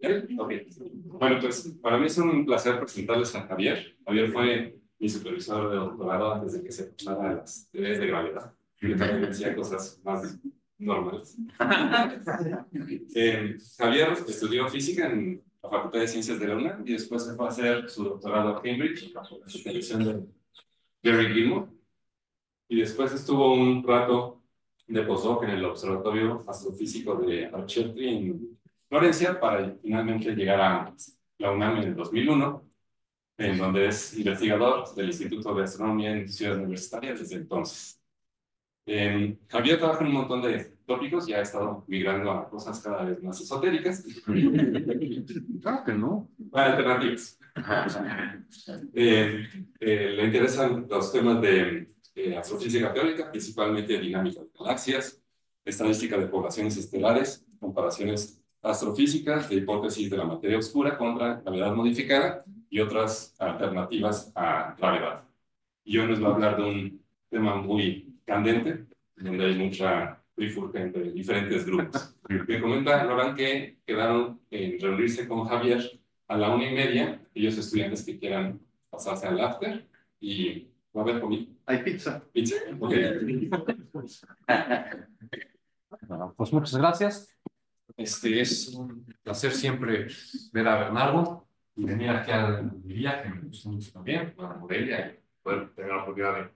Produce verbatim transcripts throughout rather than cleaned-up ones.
Ok. Bueno, pues para mí es un placer presentarles a Javier. Javier fue mi supervisor de doctorado antes de que se pasara a las teorías de gravedad. Yo también decía cosas más normales. Eh, Javier estudió física en la Facultad de Ciencias de la UNAM y después se fue a hacer su doctorado a Cambridge bajo la supervisión de Gary Gilmore. Y después estuvo un rato de postdoc en el Observatorio Astrofísico de Archerty en Florencia para finalmente llegar a la UNAM en el dos mil uno, en donde es investigador del Instituto de Astronomía en Ciudad Universitaria desde entonces. Eh, Javier trabaja en un montón de tópicos y ha estado migrando a cosas cada vez más esotéricas. Claro que no. Alternativas. Eh, eh, le interesan los temas de eh, astrofísica teórica, principalmente dinámica de galaxias, estadística de poblaciones estelares, comparaciones astrofísicas de hipótesis de la materia oscura contra gravedad modificada y otras alternativas a gravedad. Y hoy nos va a hablar de un tema muy candente, donde hay mucha trifulca entre diferentes grupos. Me comenta Laurent que quedaron en reunirse con Javier a la una y media, aquellos estudiantes que quieran pasarse al after, y va a haber comida. Hay pizza. ¿Pizza? Ok. Bueno, pues muchas gracias. Este es un placer siempre ver a Bernardo y venir aquí a la librería, que me gusta mucho también, a Morelia, y poder tener la oportunidad de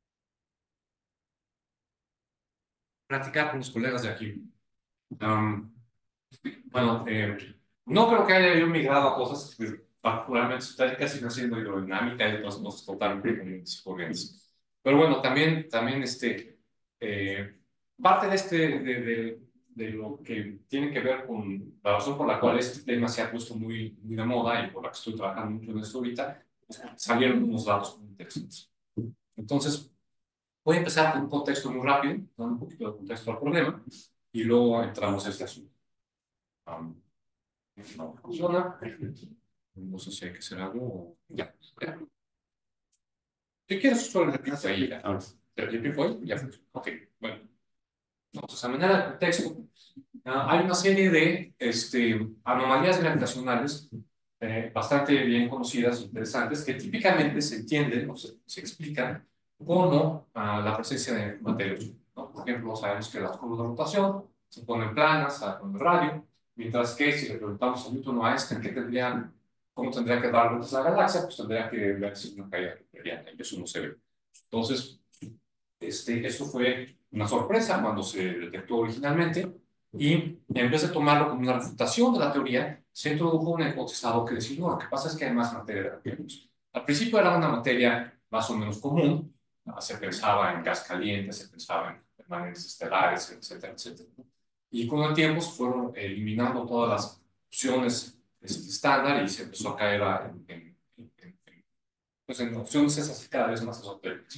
platicar con los colegas de aquí. Um, bueno, eh, no creo que haya yo migrado a cosas pues, particularmente esotéricas, sino haciendo hidrodinámica y otras cosas totalmente comunes y corrientes. Pero bueno, también, también este, eh, parte de, este, de, de, de lo que tiene que ver con la razón por la cual este tema se ha puesto muy, muy de moda y por la que estoy trabajando mucho en esto ahorita, salieron unos datos muy interesantes. Entonces, voy a empezar con un contexto muy rápido, dando un poquito de contexto al problema, y luego entramos a este asunto. Um, no funciona. No sé si hay que hacer algo. Ya, ya. Si quieres, solo repites ahí. Ya. ¿Te repito ahí? Ya. Ok, bueno. Entonces, a manera de contexto, uh, hay una serie de este, anomalías gravitacionales eh, bastante bien conocidas e interesantes que típicamente se entienden o se, se explican como uh, la presencia de materia oscura, ¿no? Por ejemplo, sabemos que las curvas de rotación se ponen planas con el radio, mientras que si le preguntamos a Newton o a Einstein qué tendrían, cómo tendría que dar vueltas a la galaxia, pues tendría que verse una caída periana, y eso no se ve. Entonces, este, esto fue una sorpresa cuando se detectó originalmente, y en vez de tomarlo como una refutación de la teoría, se introdujo una hipótesis que decía, no, lo que pasa es que hay más materia de la que vemos. Al principio era una materia más o menos común, se pensaba en gas caliente, se pensaba en permanentes estelares, etcétera, etcétera. Y con el tiempo se fueron eliminando todas las opciones este, estándar y se empezó a caer a, en, en, en, en, pues en opciones esas cada vez más esotéricas.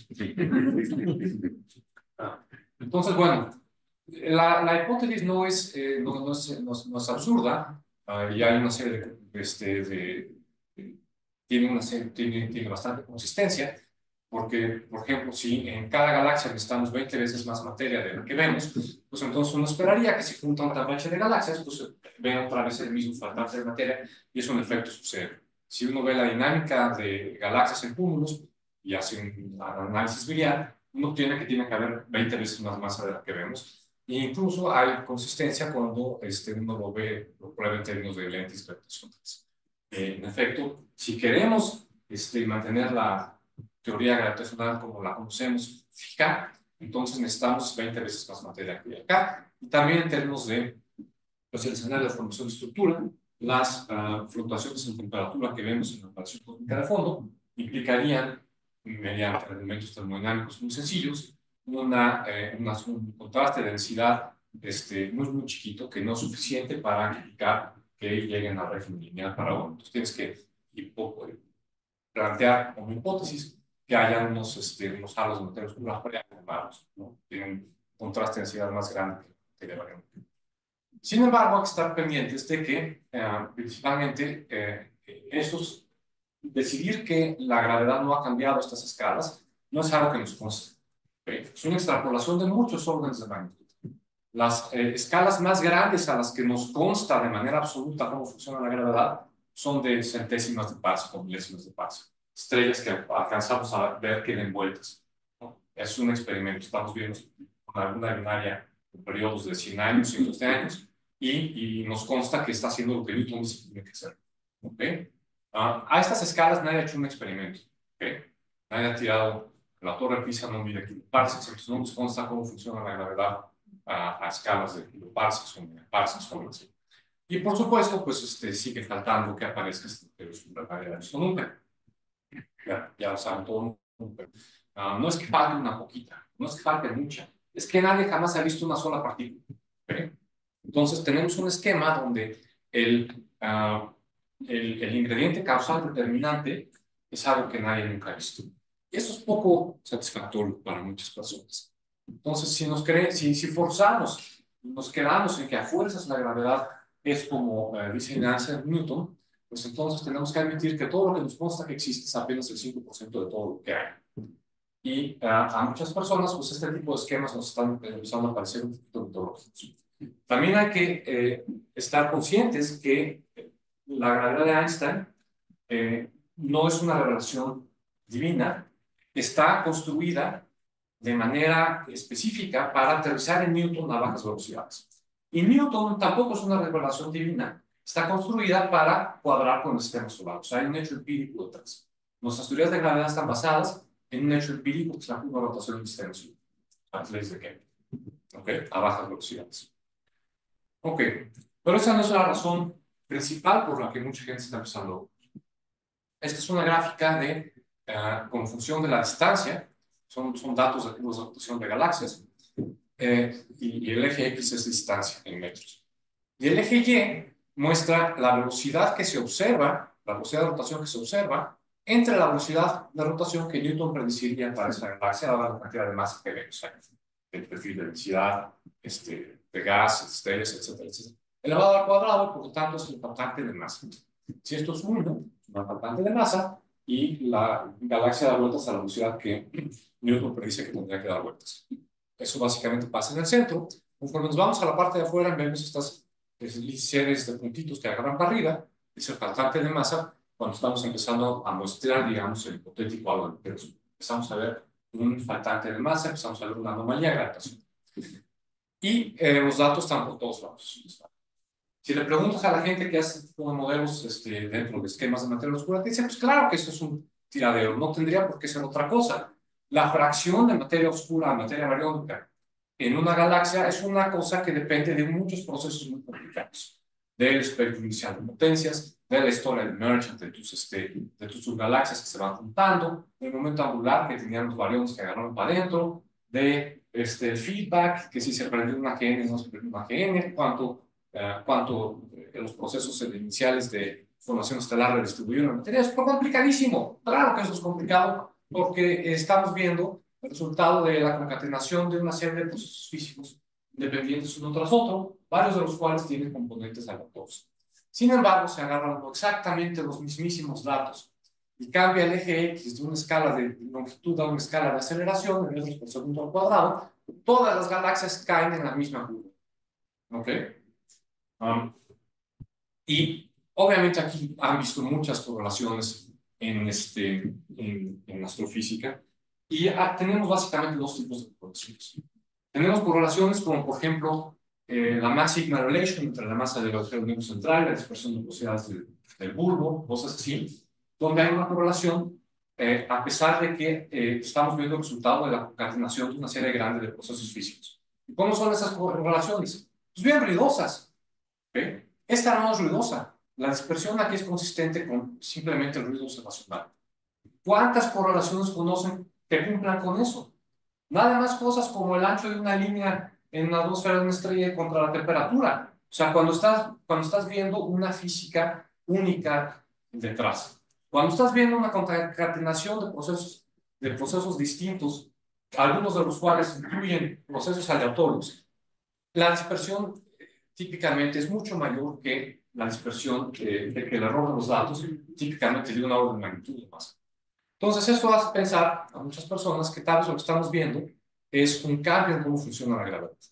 Entonces, bueno, la, la hipótesis no es, eh, no, no, es, no, es, no es absurda, uh, y hay una serie de, este, de, de tiene, una serie, tiene, tiene bastante consistencia, porque, por ejemplo, si en cada galaxia necesitamos veinte veces más materia de la que vemos, pues entonces uno esperaría que si junta una tablilla de galaxias, pues vean otra vez el mismo faltante de materia, y eso en efecto sucede. Si uno ve la dinámica de galaxias en cúmulos y hace un análisis virial, uno obtiene que tiene que haber veinte veces más masa de la que vemos. E incluso hay consistencia cuando este, uno lo ve, lo prueba en términos de lentes gravitacionales. Eh, en efecto, si queremos este, mantener la teoría gravitacional como la conocemos fija, entonces necesitamos veinte veces más materia que acá. Y también en términos de pues, el escenario de formación de estructura, las uh, fluctuaciones en temperatura que vemos en la radiación cósmica de fondo implicarían, mediante argumentos termodinámicos muy sencillos, una, eh, una, un contraste de densidad este, muy, muy chiquito, que no es suficiente para implicar que lleguen a régimen lineal para uno. Entonces tienes que plantear como hipótesis que haya unos, este, unos halos de materia oscura variables, ¿no? Tienen un contraste de densidad más grande que la variable. Sin embargo, hay que estar pendientes de que, eh, principalmente, eh, estos, decidir que la gravedad no ha cambiado estas escalas no es algo que nos conste. ¿Okay? Es una extrapolación de muchos órdenes de magnitud. Las eh, escalas más grandes a las que nos consta de manera absoluta cómo funciona la gravedad son de centésimas de parsec o milésimas de parsec. Estrellas que alcanzamos a ver que den vueltas, ¿no? Es un experimento, estamos viendo con alguna binaria en periodos de cien años, cientos de años, y, y nos consta que está haciendo lo que Newton dice que tiene que hacer. ¿Okay? Uh, a estas escalas nadie ha hecho un experimento. ¿Okay? Nadie ha tirado la torre Pisa, no mide kiloparsecs, entonces no nos consta cómo funciona la gravedad a, a escalas de kiloparsecs o megaparsecs o algo así. Y por supuesto, pues este, sigue faltando que aparezca este supernova de Aristotle. Ya, ya lo saben todo el mundo. Uh, no es que falte una poquita, no es que falte mucha, es que nadie jamás ha visto una sola partícula. ¿Okay? Entonces tenemos un esquema donde el, uh, el, el ingrediente causal determinante es algo que nadie nunca ha visto. Y eso es poco satisfactorio para muchas personas. Entonces, si, nos cree, si, si forzamos, nos quedamos en que a fuerzas la gravedad es como uh, dice Isaac Newton, pues entonces tenemos que admitir que todo lo que nos consta que existe es apenas el cinco por ciento de todo lo que hay. Y uh, a muchas personas, pues este tipo de esquemas nos están empezando a parecer un poquito mitológicos. También hay que eh, estar conscientes que la gravedad de Einstein eh, no es una revelación divina, está construida de manera específica para aterrizar en Newton a bajas velocidades. Y Newton tampoco es una revelación divina, está construida para cuadrar con el sistema solar. O sea, hay un hecho empírico detrás. Nuestras teorías de gravedad están basadas en un hecho empírico que es la curva de rotación del sistema solar. Antes de que, ¿okay? A bajas velocidades. Ok, pero esa no es la razón principal por la que mucha gente está empezando. Esta es una gráfica de, uh, con función de la distancia, son, son datos de curvas de rotación de galaxias, eh, y, y el eje X es distancia en metros. Y el eje Y muestra la velocidad que se observa, la velocidad de rotación que se observa, entre la velocidad de rotación que Newton predeciría para esa galaxia, dada la cantidad de masa que vemos, el perfil de densidad, este, de gas, estrellas, etcétera, etcétera. Elevado al cuadrado, por lo tanto, es el faltante de masa. Si esto es uno, es una faltante de masa, y la galaxia da vueltas a la velocidad que Newton predice que tendría que dar vueltas. Eso básicamente pasa en el centro. Conforme nos vamos a la parte de afuera, vemos estas series de puntitos que agarran para arriba, es el faltante de masa, cuando estamos empezando a muestrear, digamos, el hipotético algo, pero empezamos a ver un faltante de masa, empezamos a ver una anomalía de gravitación. Y eh, los datos están por todos lados. Si le preguntas a la gente que hace modelos este, dentro de esquemas de materia oscura, te dice, pues claro que esto es un tiradero, no tendría por qué ser otra cosa. La fracción de materia oscura a materia bariónica en una galaxia es una cosa que depende de muchos procesos muy complicados. Del espectro inicial de potencias, de la historia de Merchant, de tus, este, de tus subgalaxias que se van juntando, del momento angular que tenían los bariones que agarraron para adentro, de este, el feedback, que si se prendió una G N no se prendió una G N, cuánto Uh, cuanto eh, los procesos iniciales de formación estelar redistribuyeron la materia. Es complicadísimo. Claro que eso es complicado porque estamos viendo el resultado de la concatenación de una serie de procesos físicos independientes uno tras otro, varios de los cuales tienen componentes aleatorios. Sin embargo, se agarran exactamente los mismísimos datos y cambia el eje X de una escala de longitud a una escala de aceleración en metros por segundo al cuadrado. Todas las galaxias caen en la misma curva. ¿Ok? Um, y obviamente aquí han visto muchas correlaciones en, este, en, en astrofísica y ah, tenemos básicamente dos tipos de correlaciones. Tenemos correlaciones como por ejemplo eh, la mass-sigma relation entre la masa del agujero negro central y la dispersión de velocidades del, del bulbo, cosas así, donde hay una correlación eh, a pesar de que eh, estamos viendo el resultado de la concatenación de una serie grande de procesos físicos. ¿Y cómo son esas correlaciones? Pues bien ruidosas. ¿Okay? Esta no es ruidosa. La dispersión aquí es consistente con simplemente el ruido observacional. ¿Cuántas correlaciones conocen que cumplan con eso? Nada más cosas como el ancho de una línea en la atmósfera de una estrella contra la temperatura. O sea, cuando estás, cuando estás viendo una física única detrás. Cuando estás viendo una concatenación de procesos, de procesos distintos, algunos de los cuales incluyen procesos aleatorios, la dispersión típicamente es mucho mayor que la dispersión, eh, que el error de los datos, típicamente de una orden de magnitud más. Entonces, esto hace pensar a muchas personas que tal vez lo que estamos viendo es un cambio en cómo funciona la gravedad. ¿Ok?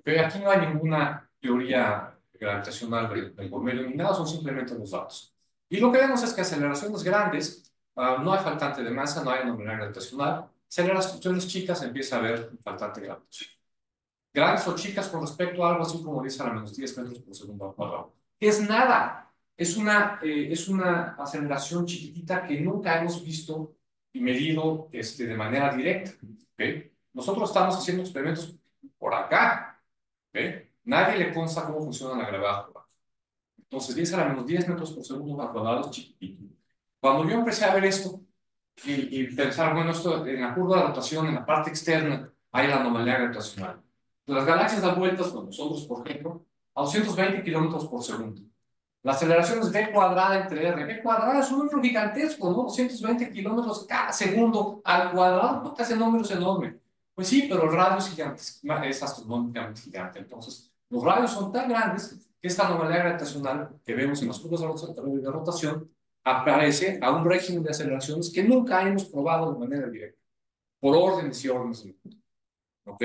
Pero aquí no hay ninguna teoría gravitacional del, del Bormelio ni nada, son simplemente los datos. Y lo que vemos es que aceleraciones grandes, uh, no hay faltante de masa, no hay anomalía gravitacional. Aceleraciones chicas empieza a haber faltante gravitacional. Grandes o chicas con respecto a algo así como diez a la menos diez metros por segundo al cuadrado. Es nada, es una, eh, es una aceleración chiquitita que nunca hemos visto y medido este, de manera directa. ¿Okay? Nosotros estamos haciendo experimentos por acá. ¿Okay? Nadie le consta cómo funciona la gravedad por acá. Entonces, diez a la menos diez metros por segundo al cuadrado es chiquitito. Cuando yo empecé a ver esto y, y pensar, bueno, esto en la curva de rotación, en la parte externa, hay la anomalía gravitacional. Las galaxias dan vueltas con nosotros, por ejemplo, a doscientos veinte kilómetros por segundo. La aceleración es v cuadrada entre r. V cuadrada es un número gigantesco, ¿no? doscientos veinte kilómetros cada segundo al cuadrado, ¿no? Ese número es enorme. Pues sí, pero el radio es gigante, es astronómicamente gigante. Entonces, los radios son tan grandes que esta anomalía gravitacional que vemos en las curvas de rotación aparece a un régimen de aceleraciones que nunca hemos probado de manera directa, por órdenes y órdenes de magnitud. ¿Ok?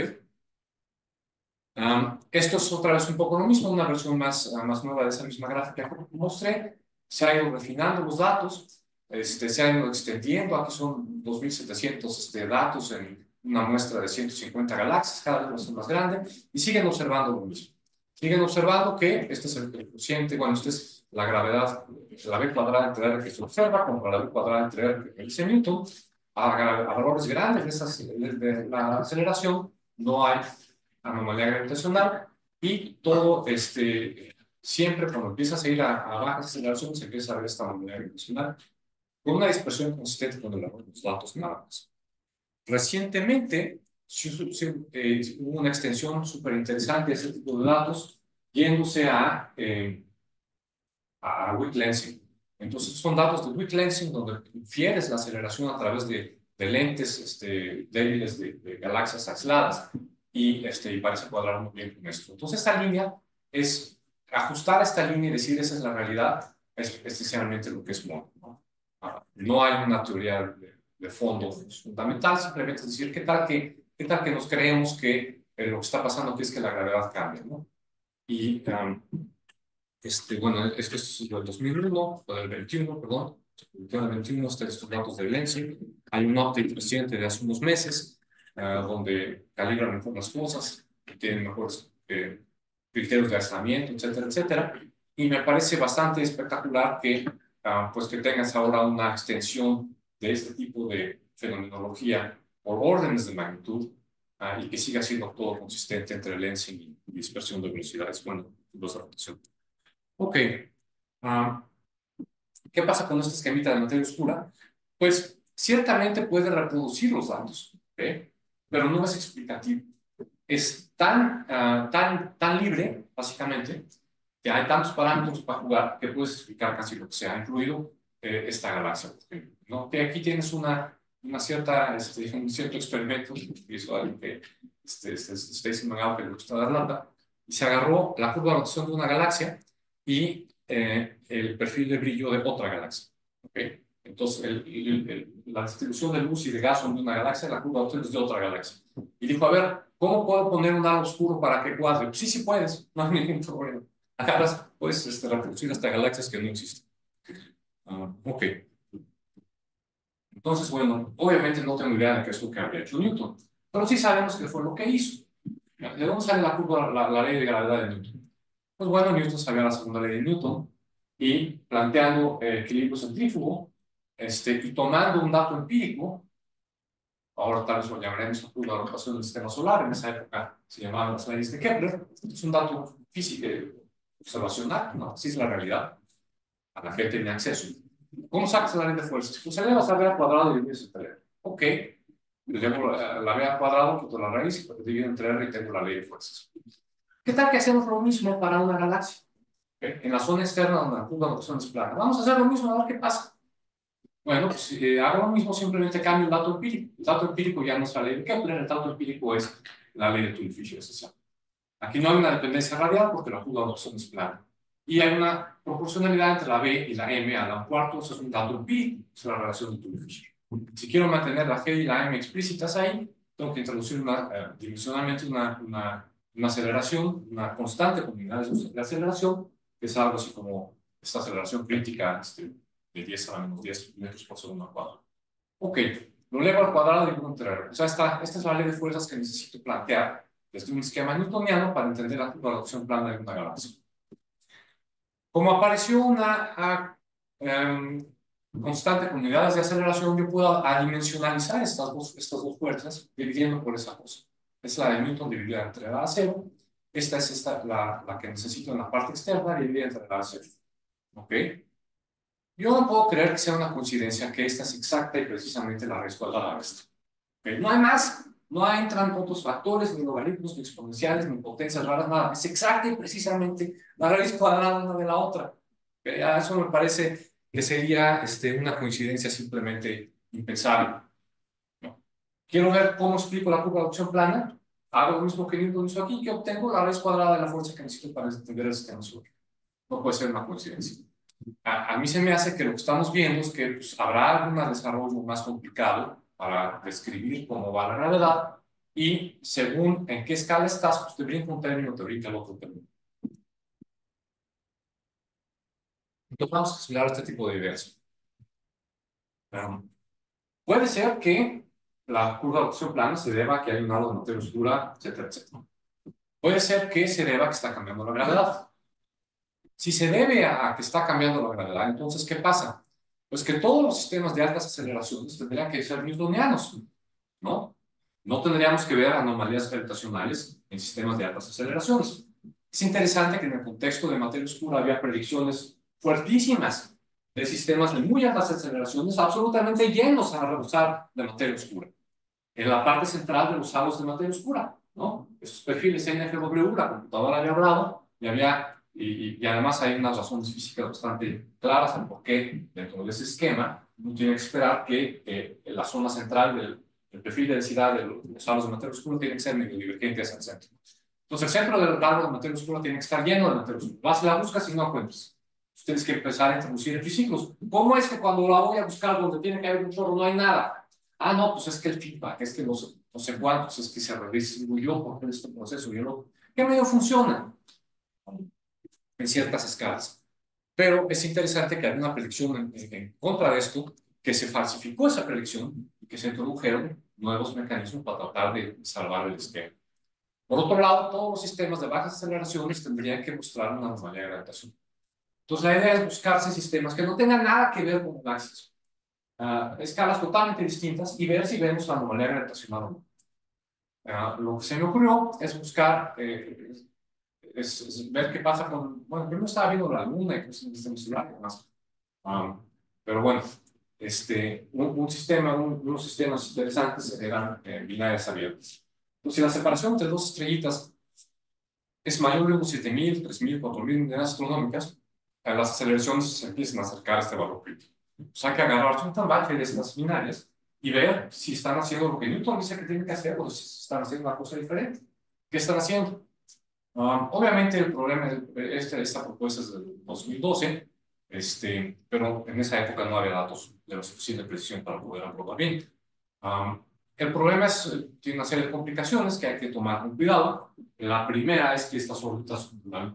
Um, esto es otra vez un poco lo mismo, una versión más, uh, más nueva de esa misma gráfica que mostré. Se ha ido refinando los datos, este, se han ido extendiendo. Aquí son dos mil setecientos este, datos en una muestra de ciento cincuenta galaxias, cada vez más grande, y siguen observando lo mismo. Siguen observando que este es el cociente, bueno, esta es la gravedad, la v cuadrada entre r que se observa, contra la v cuadrada entre r que dice Newton. A, a valores grandes de, esas, de, de la aceleración no hay anomalía gravitacional y todo, este, siempre cuando empiezas a ir a, a bajas aceleraciones empieza a ver esta anomalía gravitacional con una dispersión consistente con el error de los datos nada más. Recientemente eh, hubo una extensión súper interesante de ese tipo de datos yéndose a, eh, a, a weak lensing. Entonces son datos de weak lensing donde infieres la aceleración a través de, de lentes este, débiles de, de galaxias aisladas y, este, y parece cuadrar muy bien con esto. Entonces esta línea es ajustar esta línea y decir esa es la realidad, es esencialmente lo que es mono, ¿no? Ah, no hay una teoría de, de fondo fundamental, simplemente es decir, ¿qué tal que, qué tal que nos creemos que eh, lo que está pasando aquí es que la gravedad cambia, ¿no? Y um, este, bueno, esto es del dos mil uno, o del veintiuno, perdón, del veintiuno, están estos datos de Lensing. Hay un update reciente de hace unos meses, uh, donde calibran mejor las cosas, tienen mejores eh, criterios de aislamiento, etcétera, etcétera. Y me parece bastante espectacular que, uh, pues que tengas ahora una extensión de este tipo de fenomenología por órdenes de magnitud, uh, y que siga siendo todo consistente entre Lensing y dispersión de velocidades, bueno, los de rotación. Ok, uh, ¿qué pasa con este esquemita de materia oscura? Pues ciertamente puede reproducir los datos, ¿okay? Pero no es explicativo. Es tan, uh, tan, tan libre, básicamente, que hay tantos parámetros para jugar que puedes explicar casi lo que sea, incluido eh, esta galaxia, ¿no? Que aquí tienes una, una cierta, este, un cierto experimento visual que este, este, Stacy McGauke le gusta dar lata, y se agarró la curva de rotación de una galaxia y eh, el perfil de brillo de otra galaxia. ¿Okay? Entonces, el, el, el, la distribución de luz y de gas de una galaxia, la curva de rotación es de otra galaxia. Y dijo, a ver, ¿cómo puedo poner un halo oscuro para que cuadre? Pues sí, sí puedes, no hay ningún problema. Acá puedes este, reproducir hasta galaxias que no existen. Uh, ok. Entonces, bueno, obviamente no tengo idea de qué es lo que había hecho Newton, pero sí sabemos que fue lo que hizo. ¿De dónde sale la curva, la, la ley de gravedad de Newton? Pues bueno, Newton sabía la segunda ley de Newton y planteando eh, equilibrio centrífugo este, y tomando un dato empírico, ahora tal vez lo llamaremos la curva de rotación del sistema solar, en esa época se llamaban las leyes de Kepler, es un dato físico observacional, ¿no? Así es la realidad, a la gente tiene acceso. ¿Cómo sacas la ley de fuerzas? Pues elevas a b al cuadrado y divides entre r. Ok, yo llevo la, la b al cuadrado, quito la raíz, divido entre r y tengo la ley de fuerzas. ¿Qué tal que hacemos lo mismo para una galaxia? ¿Okay? En la zona externa donde la curva de rotación es plana. Vamos a hacer lo mismo, a ver qué pasa. Bueno, pues si eh, hago lo mismo, simplemente cambio el dato empírico. El dato empírico ya no es la ley de Kepler, el dato empírico es la ley de Tully-Fisher esencial. Aquí no hay una dependencia radial porque la curva de rotación es plana. Y hay una proporcionalidad entre la B y la M a la un cuarto, eso es un dato empírico, es la relación de Tully-Fisher. Si quiero mantener la G y la M explícitas ahí, tengo que introducir una, eh, dimensionalmente una, una una aceleración, una constante con unidades de aceleración, que es algo así como esta aceleración crítica este, de diez a la menos diez metros por segundo al cuadrado. Ok, lo elevo al cuadrado y encontrar. O sea, esta, esta es la ley de fuerzas que necesito plantear desde un esquema newtoniano para entender la reducción plana de una galaxia. Como apareció una a, um, constante con unidades de aceleración, yo puedo adimensionalizar estas dos, estas dos fuerzas dividiendo por esa cosa. Es la de Newton dividida entre la a cero. Esta es esta, la, la que necesito en la parte externa dividida entre la a cero. ¿Ok? Yo no puedo creer que sea una coincidencia que esta es exacta y precisamente la raíz cuadrada de esto. ¿Okay? No hay más, no entran otros factores, ni logaritmos, ni exponenciales, ni potencias raras, nada. Es exacta y precisamente la raíz cuadrada una de la otra. ¿Okay? A eso me parece que sería este, una coincidencia simplemente impensable, ¿no? Quiero ver cómo explico la curva de adopción plana. Hago lo mismo que Newton hizo aquí, que obtengo la raíz cuadrada de la fuerza que necesito para entender el sistema solar. No puede ser una coincidencia. A, a mí se me hace que lo que estamos viendo es que pues, habrá algún desarrollo más complicado para describir cómo va la gravedad y según en qué escala estás, pues te brinca un término, te brinca el otro término. Entonces vamos a explorar este tipo de ideas. Um, puede ser que la curva de adopción plana se deba a que hay un halo de materia oscura, etcétera, etcétera. Puede ser que se deba a que está cambiando la gravedad. Si se debe a que está cambiando la gravedad, entonces, ¿qué pasa? Pues que todos los sistemas de altas aceleraciones tendrían que ser newtonianos, ¿no? No tendríamos que ver anomalías gravitacionales en sistemas de altas aceleraciones. Es interesante que en el contexto de materia oscura había predicciones fuertísimas de sistemas de muy altas aceleraciones absolutamente llenos a rebosar de materia oscura. En la parte central de los halos de materia oscura, ¿no? Esos perfiles N F W, la computadora había hablado y había Y, y, además hay unas razones físicas bastante claras en por qué dentro de ese esquema uno tiene que esperar que eh, la zona central del, del perfil de densidad de los halos de materia oscura tiene que ser medio divergente hacia el centro. Entonces el centro del halo de materia oscura tiene que estar lleno de materia oscura. Vas y la buscas y no encuentras. Entonces tienes que empezar a introducir anticiclos. ¿Cómo es que cuando la voy a buscar donde tiene que haber un chorro no hay nada? Ah, no, pues es que el feedback, es que no sé, no sé cuántos, es que se redistribuyó por este proceso y el otro. ¿Qué medio funciona? En ciertas escalas. Pero es interesante que hay una predicción en, en, en contra de esto, que se falsificó esa predicción y que se introdujeron nuevos mecanismos para tratar de salvar el esquema. Por otro lado, todos los sistemas de bajas aceleraciones tendrían que mostrar una anomalía de gravitación. Entonces, la idea es buscarse sistemas que no tengan nada que ver con galaxias, uh, escalas totalmente distintas y ver si vemos la anomalía gravitacional o no. Uh, lo que se me ocurrió es buscar eh, Es, es ver qué pasa con, bueno, primero estaba viendo la luna y cosas en sistema solar y demás. Um, pero bueno, este, un, un sistema, un, unos sistemas interesantes eran eh, binarias abiertas. Entonces, si la separación entre dos estrellitas es mayor de unos siete mil, tres mil, cuatro mil unidades astronómicas, eh, las aceleraciones se empiezan a acercar a este valor crítico. O sea, hay que agarrar un tamaño de estas binarias y ver si están haciendo lo que Newton dice que tienen que hacer o si están haciendo una cosa diferente. ¿Qué están haciendo? Um, obviamente el problema, este, esta propuesta es del dos mil doce, este, pero en esa época no había datos de la suficiente precisión para poder aprobar bien. Um, el problema es, tiene una serie de complicaciones que hay que tomar con cuidado. La primera es que estas órbitas duran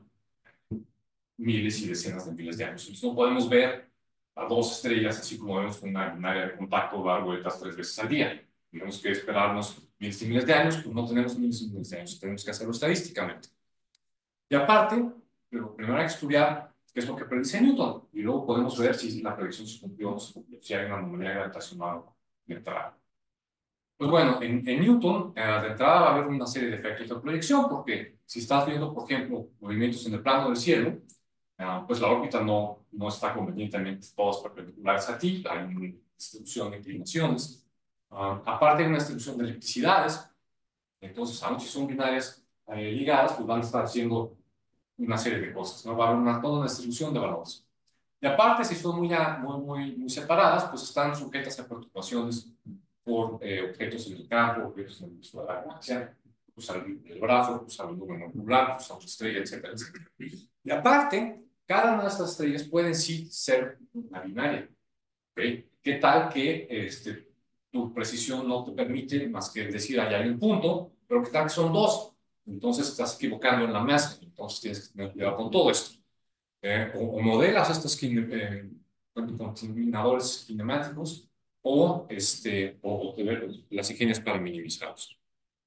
miles y decenas de miles de años. Entonces no podemos ver a dos estrellas así como vemos con una, un área de contacto dar vueltas tres veces al día. Tenemos que esperarnos miles y miles de años, pues no tenemos miles y miles de años, tenemos que hacerlo estadísticamente. Y aparte, lo primero hay que estudiar qué es lo que predice Newton, y luego podemos ver si la predicción se cumplió o no se cumplió, si hay una anomalía gravitacional de entrada. Pues bueno, en, en Newton, eh, de entrada va a haber una serie de efectos de proyección, porque si estás viendo, por ejemplo, movimientos en el plano del cielo, eh, pues la órbita no, no está convenientemente todas perpendiculares a ti, hay una distribución de inclinaciones. Uh, aparte hay una distribución de electricidades, entonces, aunque son binarias eh, ligadas, pues van a estar haciendo una serie de cosas, ¿no? Va a haber una, toda una distribución de valores. Y aparte, si son muy, muy, muy, muy separadas, pues están sujetas a perturbaciones por eh, objetos en el campo, objetos en el resto de la galaxia, pues el, el brazo, pues el número ocular, pues otra estrella, etcétera, etcétera. Y aparte, cada una de estas estrellas pueden sí ser una binaria. ¿Okay? ¿Qué tal que este, tu precisión no te permite más que decir, allá hay un punto, pero qué tal que son dos? entonces estás equivocando en la masa, entonces tienes que tener cuidado con todo esto. Eh, o, o modelas estos kine, eh, contaminadores kinemáticos o, este, o, o te ves las ingenias para minimizarlos.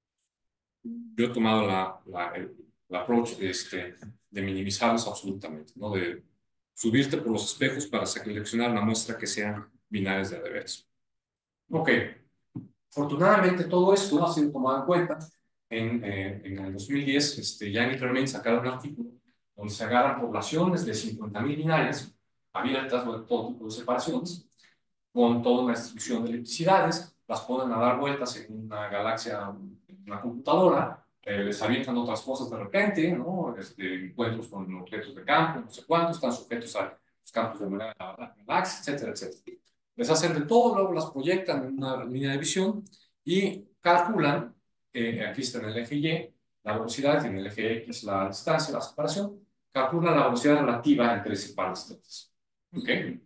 Yo he tomado la, la, el, el approach de, este, de minimizarlos absolutamente, ¿no? De subirte por los espejos para seleccionar una muestra que sean binarias de a de veras. Ok, afortunadamente todo esto ha sido tomado en cuenta. En, eh, en el dos mil diez, este, Jan y Tremaine sacaron un artículo donde se agarran poblaciones de cincuenta mil binarias abiertas de todo tipo de separaciones, con toda una distribución de electricidades, las ponen a dar vueltas en una galaxia, en una computadora, eh, les avientan otras cosas de repente, ¿no? Este, encuentros con objetos de campo, no sé cuántos, están sujetos a los campos de la galaxia, etcétera, etcétera. Les hacen de todo, luego las proyectan en una línea de visión y calculan, eh, aquí está en el eje Y, la velocidad, y en el eje X la distancia, la separación, calculan la velocidad relativa entre ese par de estados. ¿Ok?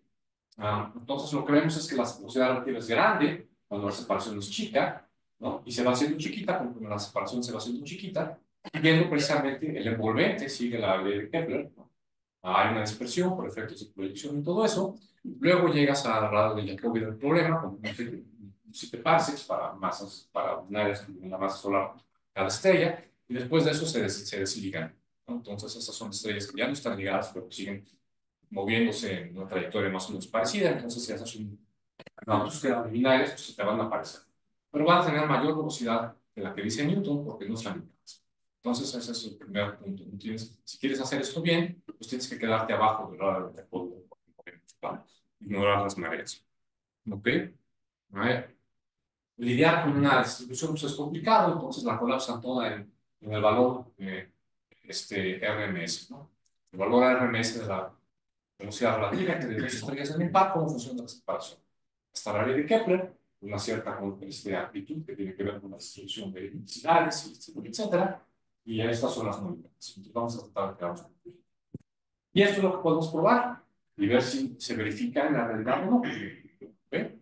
Ah, entonces lo que vemos es que la velocidad relativa es grande cuando la separación es chica, ¿no? Y se va haciendo chiquita cuando la separación se va haciendo chiquita, viendo precisamente el envolvente, sigue la ley de Kepler, ¿no? Hay una dispersión por efectos de proyección y todo eso. Luego llegas al radio de Jacobi del problema, con siete parsecs para masas, para binarias en la masa solar cada estrella, y después de eso se, des, se desligan, ¿no? Entonces esas son estrellas que ya no están ligadas, pero que siguen moviéndose en una trayectoria más o menos parecida. Entonces si haces un, una búsqueda de binarias, pues te van a aparecer. Pero van a tener mayor velocidad de la que dice Newton, porque no están ligadas. Entonces, ese es el primer punto. Tienes, si quieres hacer esto bien, pues tienes que quedarte abajo del radar de Jacobi para ignorar las mareas. ¿Ok? A ver. Lidiar con una distribución pues, es complicado, entonces la colapsan toda en, en el valor eh, este, R M S, ¿no? El valor R M S de la velocidad relativa entre dos estrellas en el par, cómo funciona la separación. Está la ley de Kepler, una cierta este, amplitud que tiene que ver con la distribución de velocidades, etcétera. Y estas son las novedades. Entonces vamos a tratar de quedarnos con ello. Y esto es lo que podemos probar y ver si se verifica en la realidad o no. ¿Okay?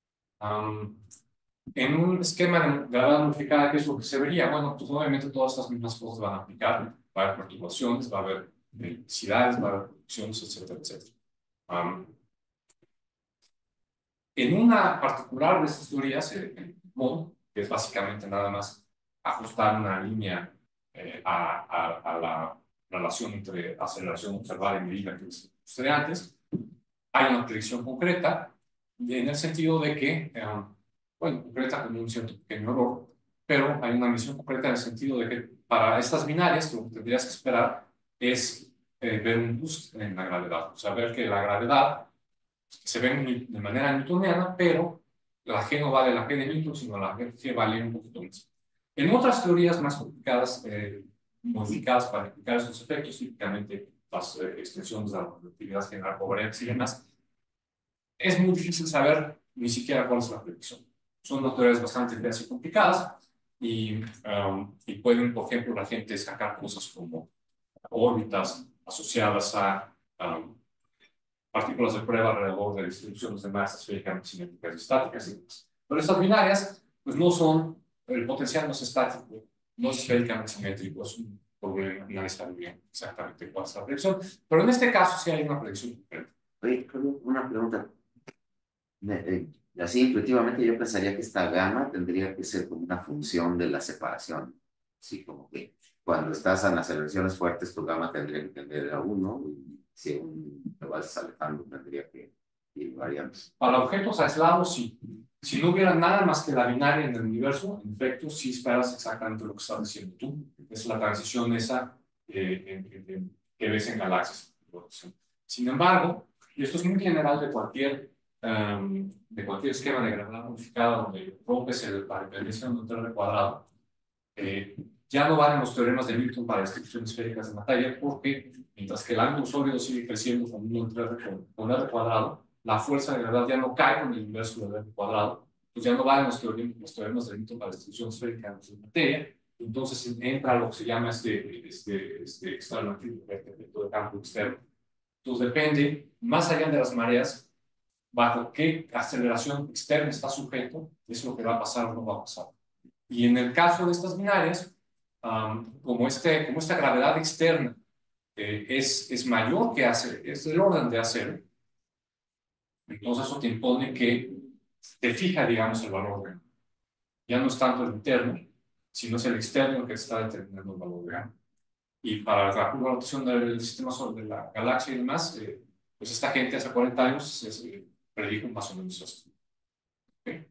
Um, en un esquema de gravedad modificada, ¿qué es lo que se vería? Bueno, pues obviamente todas estas mismas cosas van a aplicar. Va a haber perturbaciones, va a haber electricidades, va a haber producciones, etcétera, etcétera. Um, en una particular de estas teorías, el MOND, que es básicamente nada más ajustar una línea eh, a, a, a la relación entre aceleración observada y medida que usted antes, hay una predicción concreta, en el sentido de que, eh, bueno, concreta con un cierto pequeño error, pero hay una medición concreta en el sentido de que para estas binarias lo que tendrías que esperar es eh, ver un boost en la gravedad, o sea, ver que la gravedad se ve de manera newtoniana, pero la G no vale la G de Newton, sino la G vale un poquito más. En otras teorías más complicadas, eh, modificadas para explicar estos efectos, típicamente las eh, extensiones de la relatividad general covariantes y demás, es muy difícil saber ni siquiera cuál es la predicción. Son dos teorías bastante feas y complicadas y, um, y pueden, por ejemplo, la gente sacar cosas como órbitas asociadas a um, partículas de prueba alrededor de distribuciones de masas esféricamente simétricas y estáticas y demás. Pero estas binarias, pues no son, el potencial no es estático, no es esféricamente simétrico, es un problema, nadie sabe bien exactamente cuál es la predicción, pero en este caso sí hay una predicción concreta. Oye, una pregunta. Eh, Así intuitivamente yo pensaría que esta gama tendría que ser como una función de la separación. Así como que cuando estás en aceleraciones fuertes, tu gama tendría que tender a uno y si un te vas alejando tendría que ir variando. Para objetos aislados, sí. Si no hubiera nada más que la binaria en el universo, en efecto, sí esperas exactamente lo que estás diciendo tú. Es la transición esa eh, en, en, en, que ves en galaxias. Sin embargo, y esto es muy general de cualquier, um, de cualquier esquema de gravedad modificada donde rompes el, la dependencia de un R cuadrado, eh, ya no valen los teoremas de Newton para distribuciones esféricas de materia, porque mientras que el ángulo sólido sigue creciendo con un R cuadrado, la fuerza de gravedad ya no cae con el inverso del R cuadrado, pues ya no valen los teoremas, los teoremas de Newton para distribución esférica de materia. Entonces entra lo que se llama este, este, este externo efecto de campo externo. Entonces depende, más allá de las mareas, bajo qué aceleración externa está sujeto, es lo que va a pasar o no va a pasar. Y en el caso de estas binarias, um, como, este, como esta gravedad externa eh, es, es mayor que hacer, es del orden de hacer, entonces eso te impone que te fija, digamos, el valor de gamma. Ya no es tanto el interno, sino es el externo el que está determinando el valor de gamma. Y para la curva de rotación del sistema solar, de la galaxia y demás, eh, pues esta gente hace cuarenta años se, se predijo más o menos esto. ¿Okay?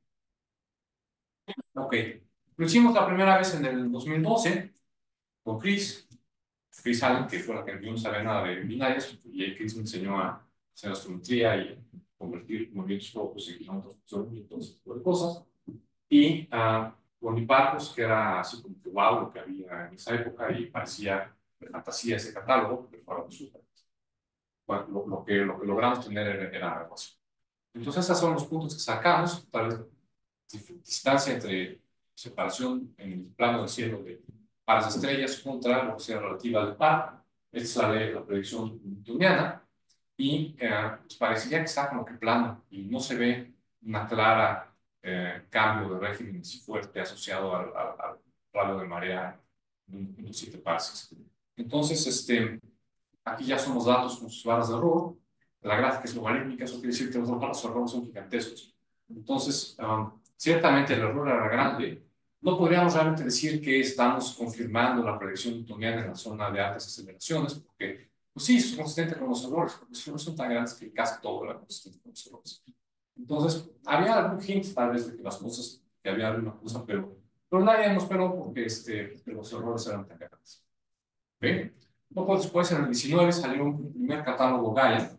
Ok, lo hicimos la primera vez en el dos mil doce con Chris, Chris Allen, que fue la que yo no sabía nada de binarias, y ahí Chris me enseñó a hacer astrometría y convertir movimientos focos en kilómetros por segundo y todo ese tipo de cosas. Y uh, con Hipparcos, que era así como que wow lo que había en esa época y parecía de fantasía ese catálogo, pero fueron súper. Bueno, lo, lo, que, lo que logramos tener era, era algo así. Entonces, esos son los puntos que sacamos, tal vez distancia entre separación en el plano del cielo de pares de estrellas contra lo que sea relativa al par. Esta es la, de, la predicción newtoniana y eh, pues parecía que está como que plano y no se ve una clara eh, cambio de régimen así fuerte asociado al, al, al radio de marea en los siete parsecs. Entonces, este, aquí ya son los datos con sus barras de error. La gráfica es logarítmica, eso quiere decir que los errores son gigantescos. Entonces, um, ciertamente el error era grande. No podríamos realmente decir que estamos confirmando la predicción newtoniana en la zona de altas aceleraciones, porque, pues sí, es consistente con los errores, porque los errores son tan grandes que casi todo era consistente con los errores. Entonces, había algún hint tal vez de que las cosas, que había alguna cosa, pero, pero nadie nos esperó porque este, los errores eran tan grandes. ¿Ven? Poco después, en el diecinueve, salió un primer catálogo Gaia,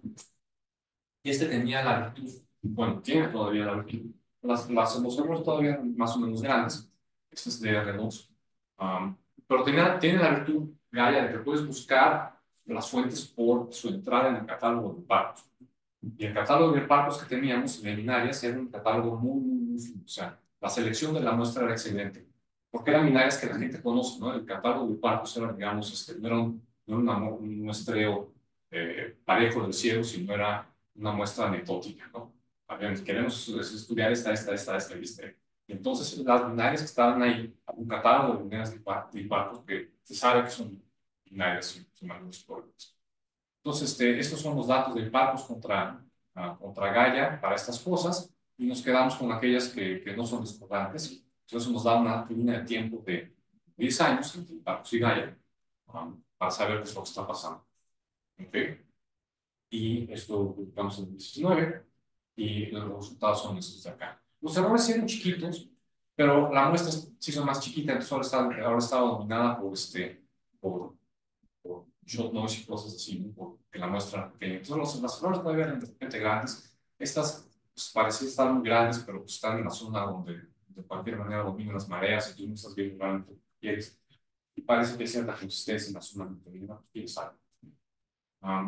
y este tenía la virtud, bueno, tiene todavía la virtud, las, las, los errores todavía más o menos grandes, este es de R dos, um, pero tenía, tiene la virtud Gaia de que puedes buscar las fuentes por su entrada en el catálogo de Hipparcos. Y el catálogo de Hipparcos que teníamos de binarias era un catálogo muy, muy, muy fino, o sea, la selección de la muestra era excelente, porque eran binarias que la gente conoce, ¿no? El catálogo de Hipparcos era, digamos, este, no era un, no era una, un muestreo eh, parejo del cielo, sino era una muestra anecdótica, ¿no? A ver, queremos estudiar esta, esta, esta, esta, esta. Entonces, las binarias que estaban ahí, un catálogo de binarias de Hipparcos que se sabe que son binarias y son algunos problemas. Entonces, este, estos son los datos de Hipparcos contra, uh, contra Gaia para estas cosas, y nos quedamos con aquellas que, que no son discordantes. Entonces, nos da una línea de tiempo de diez años entre Hipparcos y Gaia, um, para saber qué es lo que está pasando. ¿Okay? Y esto lo publicamos en el diecinueve, y los resultados son estos de acá. Los errores eran chiquitos, pero la muestra sí son más chiquita, entonces ahora está, ahora está dominada por, este, por, por short noise y cosas así, ¿no? Porque la muestra pequeña. Entonces los, los errores todavía eran de repente grandes. Estas pues, parecían estar muy grandes, pero pues, están en la zona donde de cualquier manera dominan las mareas y tú no estás viendo realmente lo que quieres. Y parece que hay cierta consistencia en la zona determinada, pues quieres algo. Um,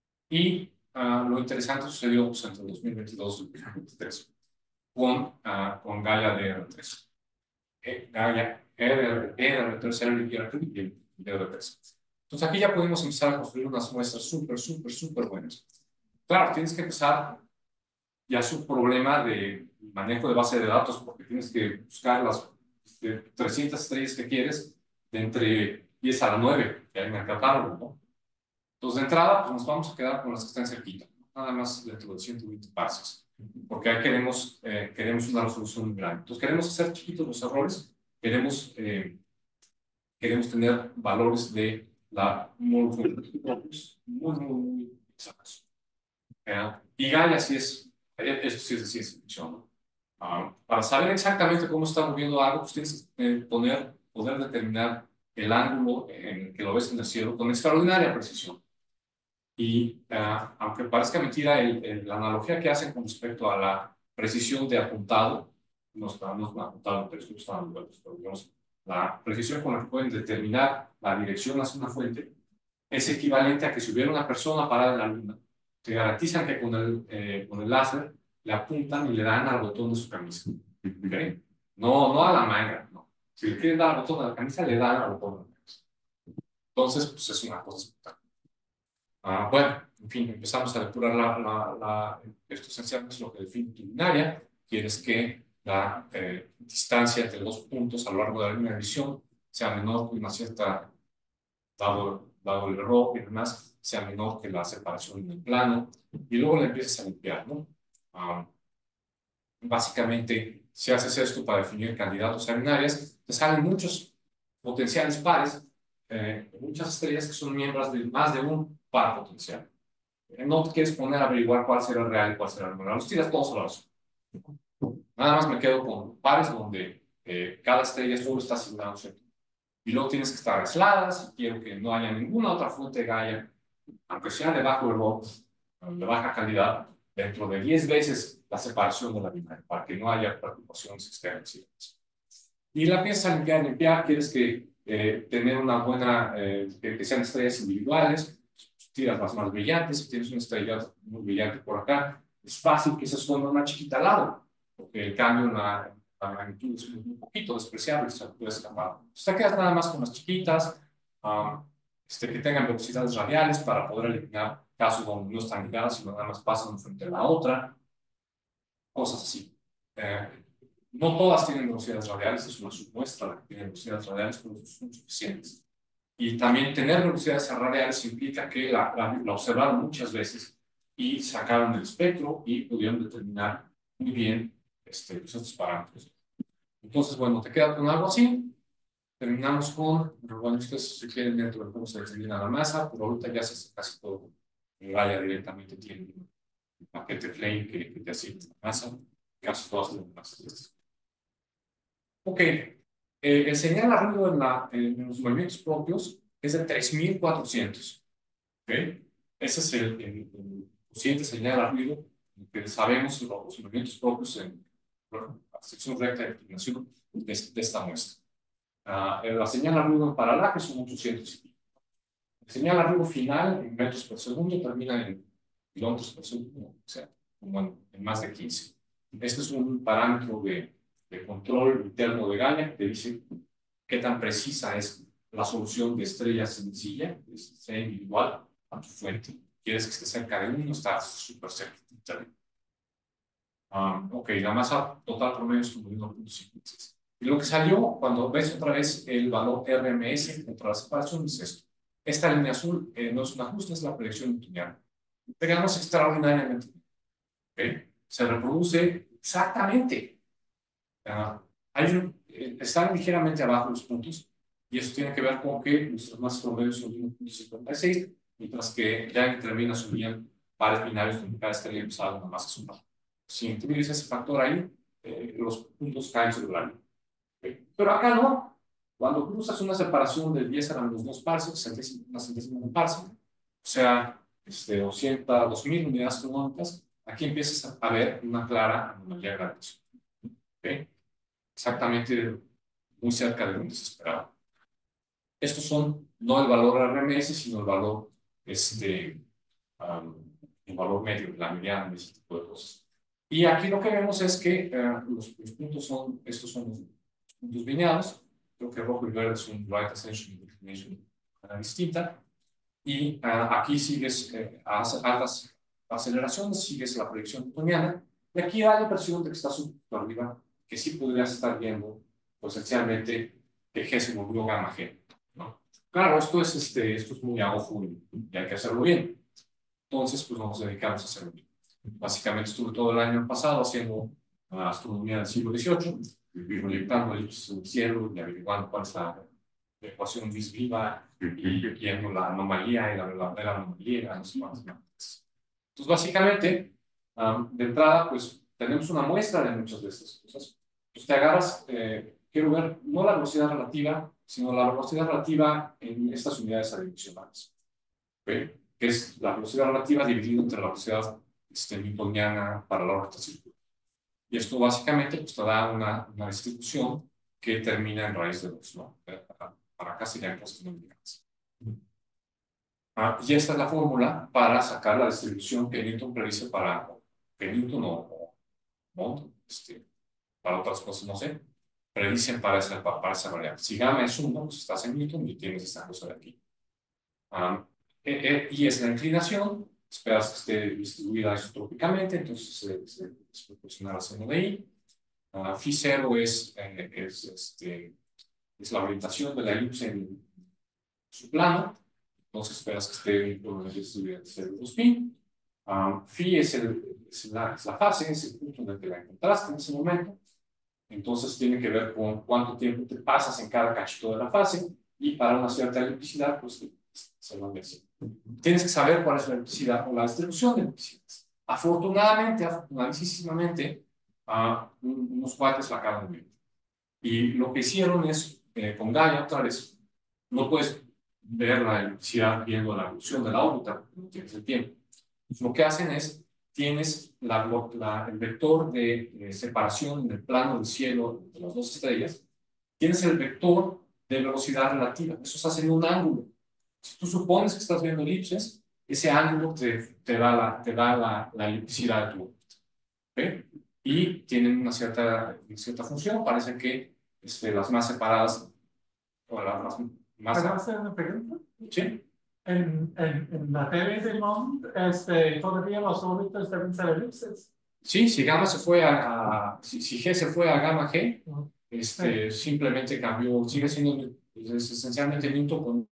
Y uh, lo interesante sucedió pues, entre dos mil veintidós y dos mil veintitrés con, uh, con Gaia D R tres. Eh, Gaia R R tres era el D R tres. Entonces aquí ya podemos empezar a construir unas muestras súper, súper, súper buenas. Claro, tienes que empezar ya su problema de manejo de base de datos, porque tienes que buscar las de trescientas estrellas que quieres de entre diez a la nueve que hay en el catálogo, ¿no? Entonces, de entrada, pues nos vamos a quedar con las que están cerquita, nada más dentro de ciento veinte parsecs, porque ahí queremos, eh, queremos una resolución muy grande. Entonces, queremos hacer chiquitos los errores, queremos, eh, queremos tener valores de la morfología muy, muy, muy exactos. Eh, y Gaia sí es, esto sí es de ciencia ficción, ¿no? Uh, para saber exactamente cómo está moviendo algo, pues tienes que eh, poner, poder determinar el ángulo en el que lo ves en el cielo con extraordinaria precisión. Y uh, aunque parezca mentira, el, el, la analogía que hacen con respecto a la precisión de apuntado, no está, no está apuntado, pero no están envueltos, pero digamos, la precisión con la que pueden determinar la dirección hacia una fuente es equivalente a que si hubiera una persona parada en la luna, te garantizan que con el, eh, con el láser le apuntan y le dan al botón de su camisa. ¿Okay? No, no a la manga, no. Si le quieren dar al botón de la camisa, le dan al botón de la camisa. Entonces, pues es una cosa espectacular. Ah, bueno, en fin, empezamos a depurar la, la, la, esto esencialmente es lo que define tu binaria. Quieres que la eh, distancia entre dos puntos a lo largo de la línea de visión sea menor que una cierta, dado, dado el error y demás, sea menor que la separación en el plano, y luego le empiezas a limpiar, ¿no? Um, básicamente, si haces esto para definir candidatos a binarias, te salen muchos potenciales pares, eh, muchas estrellas que son miembros de más de un par potencial. No te quieres poner a averiguar cuál será el real y cuál será el moral. Los tiras todos a la vez. Nada más me quedo con pares donde eh, cada estrella solo está asignado cierto. Y luego tienes que estar aisladas y quiero que no haya ninguna otra fuente de Gaia, aunque sea de bajo error, de baja calidad, dentro de diez veces la separación de la binaria, para que no haya preocupaciones externas. Y la piensas a limpiar, limpiar, quieres que eh, tener una buena, eh, que, que sean estrellas individuales, tiras las más brillantes, si tienes una estrella muy brillante por acá, es fácil que se esconda una chiquita al lado, porque el cambio en la, la magnitud es un poquito despreciable, se puede escapar. Entonces te quedas nada más con las chiquitas, um, este, que tengan velocidades radiales para poder eliminar casos donde no están ligadas, sino nada más pasan frente a la otra, cosas así. Eh, no todas tienen velocidades radiales, es una submuestra de que tienen velocidades radiales, pero son suficientes. Y también tener velocidades radiales implica que la, la, la observaron muchas veces y sacaron el espectro y pudieron determinar muy bien este, pues, estos parámetros. Entonces, bueno, te queda con algo así. Terminamos con, bueno, ustedes si quieren dentro de cómo se determina la masa, pero ahorita ya se hace casi todo. Gaia directamente tiene un paquete Flame que, que te asigna la masa. Casi todas tienen masas. Ok, eh, el señal a ruido en, la, en los movimientos propios es de tres mil cuatrocientos. ¿Okay? Ese es el, el, el cociente señal a ruido que sabemos los, los movimientos propios en bueno, la sección recta de inclinación de, de esta muestra. Uh, la señal a ruido en paralaje son ochocientos. La señal a ruido final en metros por segundo termina en kilómetros por segundo, o sea, como en, en más de quince. Este es un parámetro de, de control interno de Gaia que te dice qué tan precisa es la solución de estrella sencilla, de estrella individual, a tu fuente. Quieres que esté cerca de uno, está súper cerca. Um, ok, la masa total promedio es como uno punto cincuenta y seis. Y lo que salió, cuando ves otra vez el valor R M S contra la separación, es esto. Esta línea azul eh, no es un ajuste, es la predicción newtoniana. Pegamos extraordinariamente. ¿Okay? Se reproduce exactamente. Uh, hay un, eh, están ligeramente abajo los puntos, y eso tiene que ver con que nuestros masas promedios son uno punto cincuenta y seis, mientras que ya en términos asumían pares binarios donde cada estrella empezaba una masa sumada. Si incluyes ese factor ahí, eh, los puntos caen sobre la línea. ¿Okay? Pero acá no. Cuando cruzas una separación de diez a la menos dos parsecs, una centésima de un parsec, o sea, este, doscientas, dos mil unidades astronómicas, aquí empiezas a ver una clara anomalía de gravitación. ¿Okay? Exactamente muy cerca de donde se esperaba. Estos son no el valor R M S, sino el valor, este, um, el valor medio, la mediana de ese tipo de cosas. Y aquí lo que vemos es que uh, los, los puntos son, estos son los, los puntos lineados. Creo que rojo y verde son right ascension y declination de manera distinta. Y uh, aquí sigues eh, a altas aceleraciones, sigues la predicción newtoniana. Y aquí da la impresión de que estás un poquito arriba, que sí podrías estar viendo potencialmente que G se volvió gamma G, ¿no? Claro, esto es, este, esto es muy a ojo y, y hay que hacerlo bien. Entonces, pues nos dedicamos a hacerlo bien. Básicamente estuve todo el año pasado haciendo uh, astronomía del siglo dieciocho, proyectando el cielo y averiguando cuál es la ecuación visiva y viendo la anomalía y la verdadera anomalía, no sé cuántas más. Entonces, básicamente, um, de entrada, pues tenemos una muestra de muchas de estas cosas. Entonces, te agarras, eh, quiero ver no la velocidad relativa, sino la velocidad relativa en estas unidades adicionales. ¿Okay? Que es la velocidad relativa dividida entre la velocidad este, newtoniana para la órbita circular. Y esto básicamente pues, te da una, una distribución que termina en raíz de dos, ¿no? Para, para casi la cosas no lineales. Ah, y esta es la fórmula para sacar la distribución que Newton predice para, que Newton o, o este, para otras cosas, no sé, predicen para esa, para esa variable. Si gamma es uno, pues estás en Newton y tienes esta cosa de aquí. Um, e, e, y es la inclinación, esperas que esté distribuida isotrópicamente, entonces se, se, es proporcional a seno de I. Uh, phi cero es, eh, es este, es la orientación de la elipse en su plano. Entonces esperas que esté dentro de cero dos pi. Um, phi es, el, es, la, es la fase, es el punto en el que la encontraste en ese momento. Entonces tiene que ver con cuánto tiempo te pasas en cada cachito de la fase, y para una cierta elipticidad, pues se lo así. Tienes que saber cuál es la elipticidad o la distribución de elipticidades. Afortunadamente, afortunadísimamente, uh, unos cuates la acaban de ver. Y lo que hicieron es, eh, con Gaia, otra vez, no puedes ver la elipticidad viendo la evolución de la órbita, porque no tienes el tiempo. Entonces, lo que hacen es, tienes la, la, el vector de, de separación en el plano del cielo de las dos estrellas, tienes el vector de velocidad relativa. Esos hacen un ángulo. Si tú supones que estás viendo elipses, ese ángulo te, te da, la, te da la, la elipticidad de tu órbita. ¿Okay? Y tienen una cierta, una cierta función. Parece que este, las más separadas, o las más... más ¿Puedo hacer una pregunta? ¿Sí? En, en, en la teoría de Mond, este, todavía los órbitas deben ser elipses. Sí, si gamma se fue a, a si, si G se fue a gamma G, Uh-huh. este, sí. Simplemente cambió, sigue siendo es esencialmente Newton con...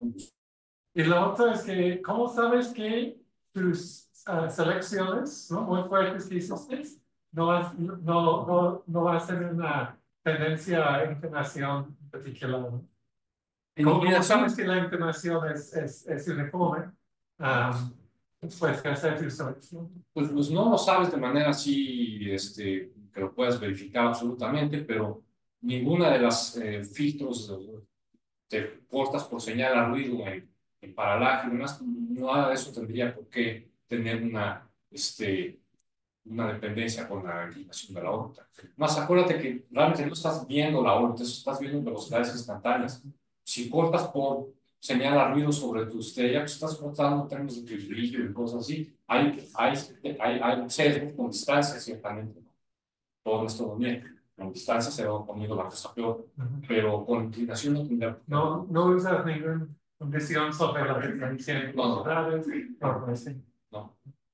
Y lo otro es que, ¿cómo sabes que tus uh, selecciones, ¿no?, muy fuertes que hiciste, no va, no, no, no va a ser una tendencia a inclinación particular? ¿Cómo, ¿Cómo sabes que la inclinación es, es, es uniforme? Um, Después de hacer tu selección. Pues, pues no lo sabes de manera así, este, que lo puedas verificar absolutamente, pero ninguna de las eh, filtros te cortas por señal a ruido en, en paralaje y demás, nada de eso tendría por qué tener una, este, una dependencia con la inclinación de la órbita. Más acuérdate que realmente no estás viendo la órbita, eso estás viendo velocidades instantáneas. Si cortas por señal a ruido sobre tu estrella, pues estás cortando en términos de brillo y cosas así. Hay, hay, hay, hay sesgo con distancia, ciertamente, ¿no? Todo esto bien. Con distancia se va poniendo la cosa peor, uh-huh. Pero con inclinación no tendría. No, no usas ninguna condición sobre la distancia. No, no. No, sí. No.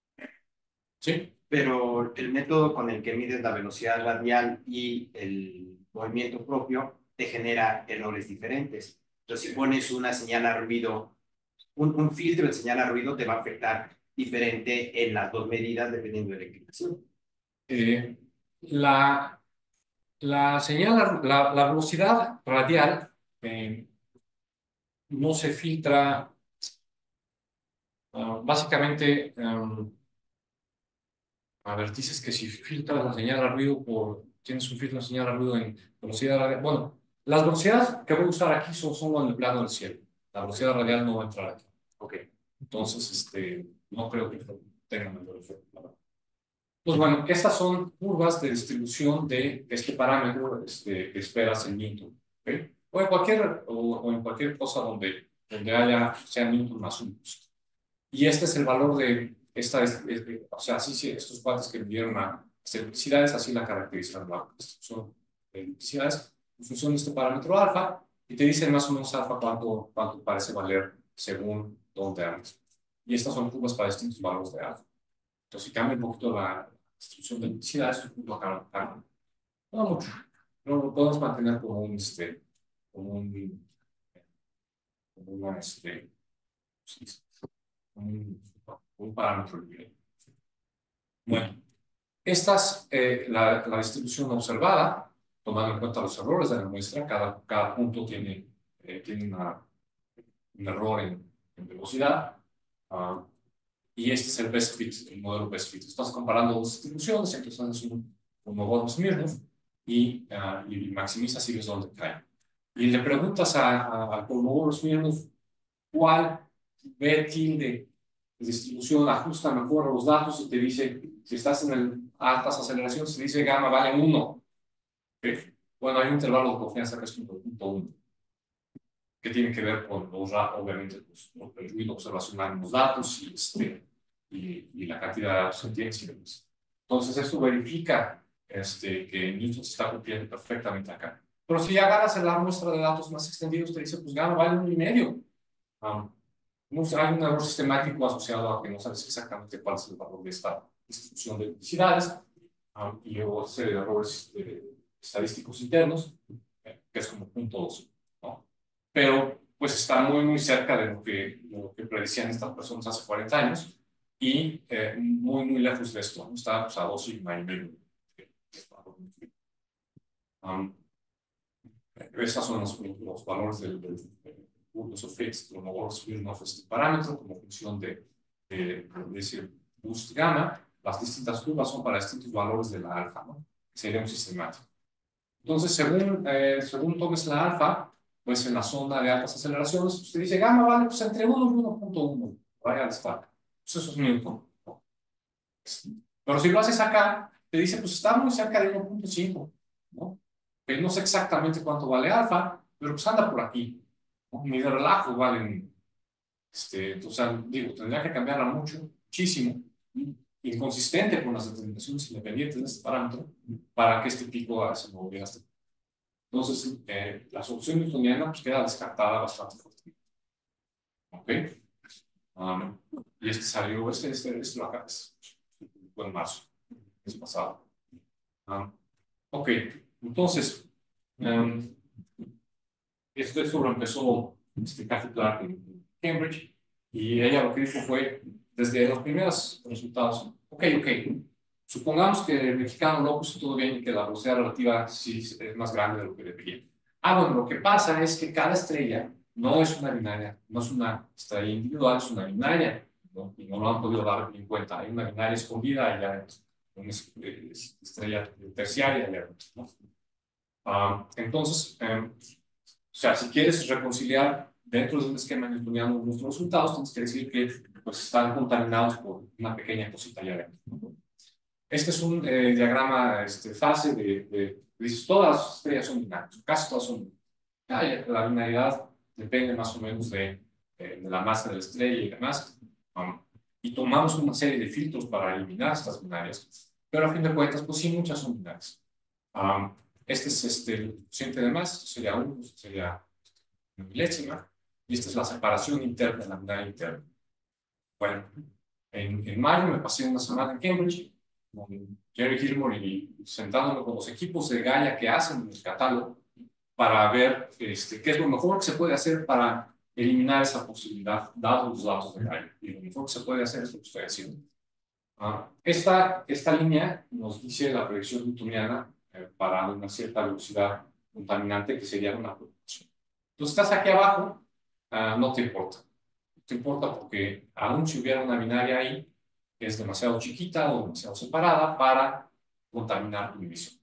Sí. Pero el método con el que mides la velocidad radial y el movimiento propio te genera errores diferentes. Entonces, si pones una señal a ruido, un, un filtro de señal a ruido te va a afectar diferente en las dos medidas dependiendo de la inclinación. Eh, la, la señal, la, la velocidad radial eh, no se filtra, uh, básicamente, um, a ver, dices que si filtras la señal a ruido por, tienes un filtro de señal a ruido en velocidad radial. Bueno, las velocidades que voy a usar aquí son solo en el plano del cielo. La velocidad radial no va a entrar aquí. Ok. Entonces, este, no creo que tenga mayor efecto. Pues bueno, estas son curvas de distribución de este parámetro este, que esperas en Newton. ¿Okay? O, en cualquier, o, o en cualquier cosa donde, donde haya, sea Newton más uno. Y este es el valor de esta, es, es, o sea, así sí, estos cuates que midieron a elipticidades, así la caracterizan la distribución de elipticidades en función de este parámetro alfa, y te dicen más o menos alfa cuánto, cuánto parece valer según dónde andes. Y estas son curvas para distintos valores de alfa. Entonces, si cambia un poquito la distribución de elipticidades, esto punto acá, acá. No mucho. No lo podemos mantener como un, este, como un, como una, este, un, un parámetro libre. Bueno, estas, eh, la, la distribución observada, tomando en cuenta los errores de la muestra, cada, cada punto tiene, eh, tiene una, un error en, en velocidad. Uh, Y este es el best fit, el modelo best fit. Estás comparando dos distribuciones, entonces haces un, un modelo Smirnov y, uh, y maximizas y ves dónde cae. Y le preguntas a, a, al modelo Smirnov cuál B tilde de distribución ajusta mejor a los datos y te dice, si estás en el, altas aceleraciones, te dice gamma vale uno. Okay. Bueno, hay un intervalo de confianza que es uno punto uno, que tiene que ver con los obviamente, pues, el ruido observacional en los datos y, este, y, y la cantidad de datos que tienes. Entonces, esto verifica este, que Newton se está cumpliendo perfectamente acá. Pero si ya agarras la muestra de datos más extendidos, te dice, pues gamma vale uno y medio. Um, hay un error sistemático asociado a que no sabes exactamente cuál es el valor de esta distribución de elipticidades, um, y luego serie de errores eh, estadísticos internos, eh, que es como punto dos. ¿No? pero pues está muy, muy cerca de lo que, de lo que predecían estas personas hace cuarenta años y eh, muy, muy lejos de esto, ¿no? Está pues, a dos sigma y medio. Um, Estos son los, los valores del, del, del punto suffix, como voy a subir este parámetro como función de, de, de ese boost gamma. Las distintas curvas son para distintos valores de la alfa, ¿no? Sería un sistemático. Entonces, según, eh, según tomes la alfa, pues en la zona de altas aceleraciones, usted dice gamma vale pues entre uno y uno punto uno. Vaya está. Pues eso es Newton. Pero si lo haces acá, te dice, pues está muy cerca de uno punto cinco, ¿no? Que no sé exactamente cuánto vale alfa, pero pues anda por aquí, ¿no? Ni de relajo valen, este, o sea, digo, tendría que cambiarla mucho, muchísimo, inconsistente con las determinaciones independientes de este parámetro, para que este pico se moviera hasta. Entonces, eh, la solución newtoniana pues queda descartada bastante fuertemente. ¿Ok? Um, y este salió, este, este, este lo acá, es, fue en marzo, es pasado. Um, ok, entonces, um, esto, esto lo empezó este, Cathy Clark en Cambridge, y ella lo que dijo fue, desde los primeros resultados, ok, ok, supongamos que el mexicano lo puso todo bien y que la velocidad relativa sí es más grande de lo que debería. Ah, bueno, lo que pasa es que cada estrella no es una binaria, no es una estrella individual, es una binaria, ¿no? Y no lo han podido dar en cuenta. Hay una binaria escondida allá adentro, una estrella terciaria allá adentro, ¿no? Ah, entonces, eh, o sea, si quieres reconciliar dentro de un esquema newtoniano nuestros resultados, tienes que decir que pues, están contaminados por una pequeña cosita allá adentro, ¿no? Este es un eh, diagrama este, fase de, de, dices, todas las estrellas son binarias, casi todas son binarias. La binaridad depende más o menos de, de, de la masa de la estrella y demás. Um, y tomamos una serie de filtros para eliminar estas binarias, pero a fin de cuentas, pues sí, muchas son binarias. Um, este es este, el cociente de masa, esto sería uno, esto sería una milésima, y esta es la separación interna, la binaria interna. Bueno, en, en mayo me pasé una semana en Cambridge con Jerry Gilmore y sentándome con los equipos de Gaia que hacen el catálogo para ver este, qué es lo mejor que se puede hacer para eliminar esa posibilidad, dados los datos de Gaia. Y lo mejor que se puede hacer es lo que estoy haciendo. Uh, esta, esta línea nos dice la predicción newtoniana eh, para una cierta velocidad contaminante que sería una proporción. Entonces estás aquí abajo, uh, no te importa. No te importa porque aún si hubiera una binaria ahí, es demasiado chiquita o demasiado separada para contaminar tu división.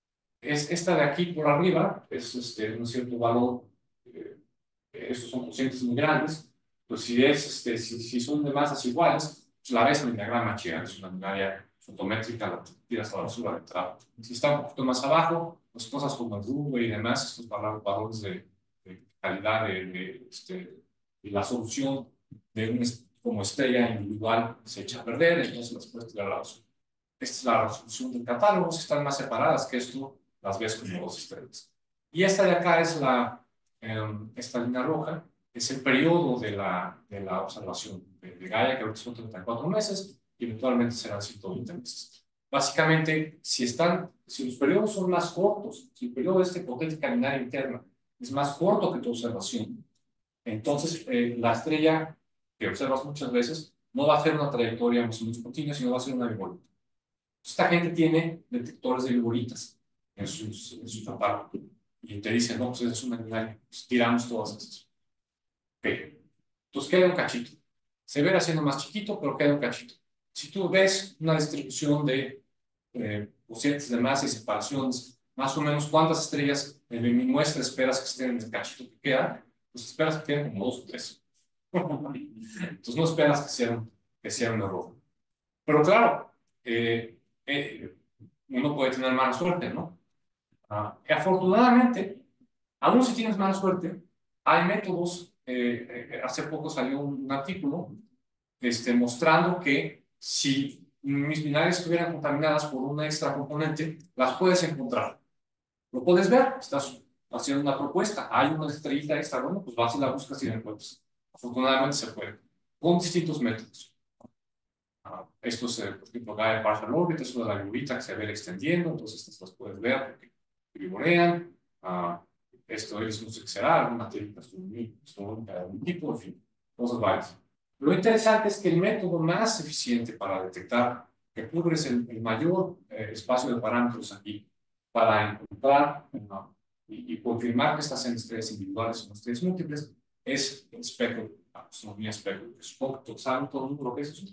Es, esta de aquí por arriba es este, un cierto valor, eh, estos son cocientes muy grandes, pues si, es, este, si, si son de masas iguales, pues la ves en el diagrama Chian, es una binaria fotométrica, la tiras a la basura de entrada. Si está un poquito más abajo, pues cosas como el rubo y demás, estos valores de, de calidad de, de, este, de la solución de un, como estrella individual se echa a perder, entonces las puedes tirar a la basura. Esta es la resolución del catálogo, si están más separadas que esto, las ves como dos estrellas. Y esta de acá es la, eh, esta línea roja, es el periodo de la, de la observación de, de Gaia, que ahorita son treinta y cuatro meses, y eventualmente serán ciento veinte meses. Básicamente, si, están, si los periodos son más cortos, si el periodo de esta hipotética binaria interna es más corto que tu observación, entonces eh, la estrella que observas muchas veces no va a hacer una trayectoria más o menos continua, sino va a ser una viborita. Esta gente tiene detectores de viboritas en sus, en sus aparatos y te dicen, no, pues es una binaria, pues tiramos todas esas. Ok, entonces queda un cachito. Se ve haciendo más chiquito, pero queda un cachito. Si tú ves una distribución de eh, cocientes de masa y separaciones, más o menos cuántas estrellas en mi muestra esperas que estén en el cachito que queda, pues esperas que queden como dos o tres. Entonces no esperas que sea, que sea un error. Pero claro, eh, eh, uno puede tener mala suerte, ¿no? Ah, afortunadamente, aún si tienes mala suerte, hay métodos. Eh, eh, hace poco salió un, un artículo este, mostrando que si mis binarias estuvieran contaminadas por una extra componente, las puedes encontrar. Lo puedes ver, estás haciendo una propuesta, hay una estrellita extra, bueno, pues vas y la buscas y la encuentras. Afortunadamente se puede, con distintos métodos. Uh, esto es, por ejemplo, Gaia Partial Orbit, es una viborita que se ve extendiendo, entonces estas las puedes ver porque viborean. Uh, esto es, no sé qué será, alguna técnica astronómica de algún tipo, en fin, cosas varias. Lo interesante es que el método más eficiente para detectar que cubres el, el mayor eh, espacio de parámetros aquí para encontrar uh, y, y confirmar que estas estrellas individuales son estrellas múltiples es el espectro, la astronomía espectro. ¿Saben todo el mundo lo que es eso?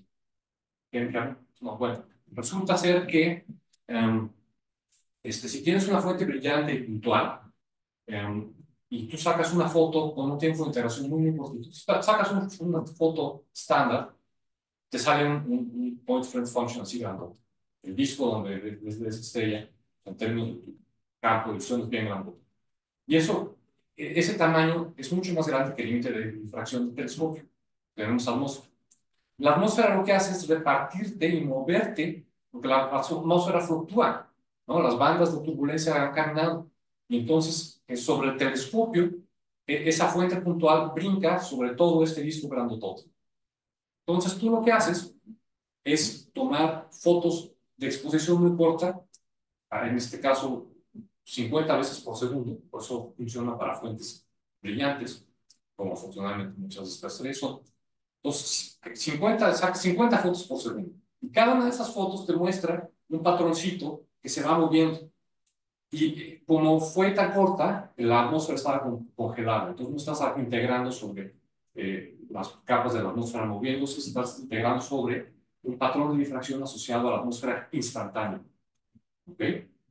No, bueno, resulta ser que um, este, si tienes una fuente brillante y puntual um, y tú sacas una foto con un tiempo de interacción muy importante, si sacas un, una foto estándar, te sale un, un, un point friend function así grandote. El disco donde desde esa estrella, en términos de tu campo de visión, es bien grandote. Y eso, ese tamaño es mucho más grande que el límite de difracción del telescopio. Tenemos atmósfera. La atmósfera lo que hace es repartirte y moverte, porque la atmósfera fluctúa, ¿no? Las bandas de turbulencia han caminado. Y entonces, sobre el telescopio, esa fuente puntual brinca sobre todo este disco grandotote. Entonces, tú lo que haces es tomar fotos de exposición muy corta, en este caso cincuenta veces por segundo, por eso funciona para fuentes brillantes, como funcionalmente muchas de estas estrellas son. Entonces, cincuenta, saca cincuenta fotos por segundo. Y cada una de esas fotos te muestra un patroncito que se va moviendo. Y como fue tan corta, la atmósfera estaba congelada. Entonces no estás integrando sobre eh, las capas de la atmósfera moviéndose, estás integrando sobre un patrón de difracción asociado a la atmósfera instantánea. ¿Ok?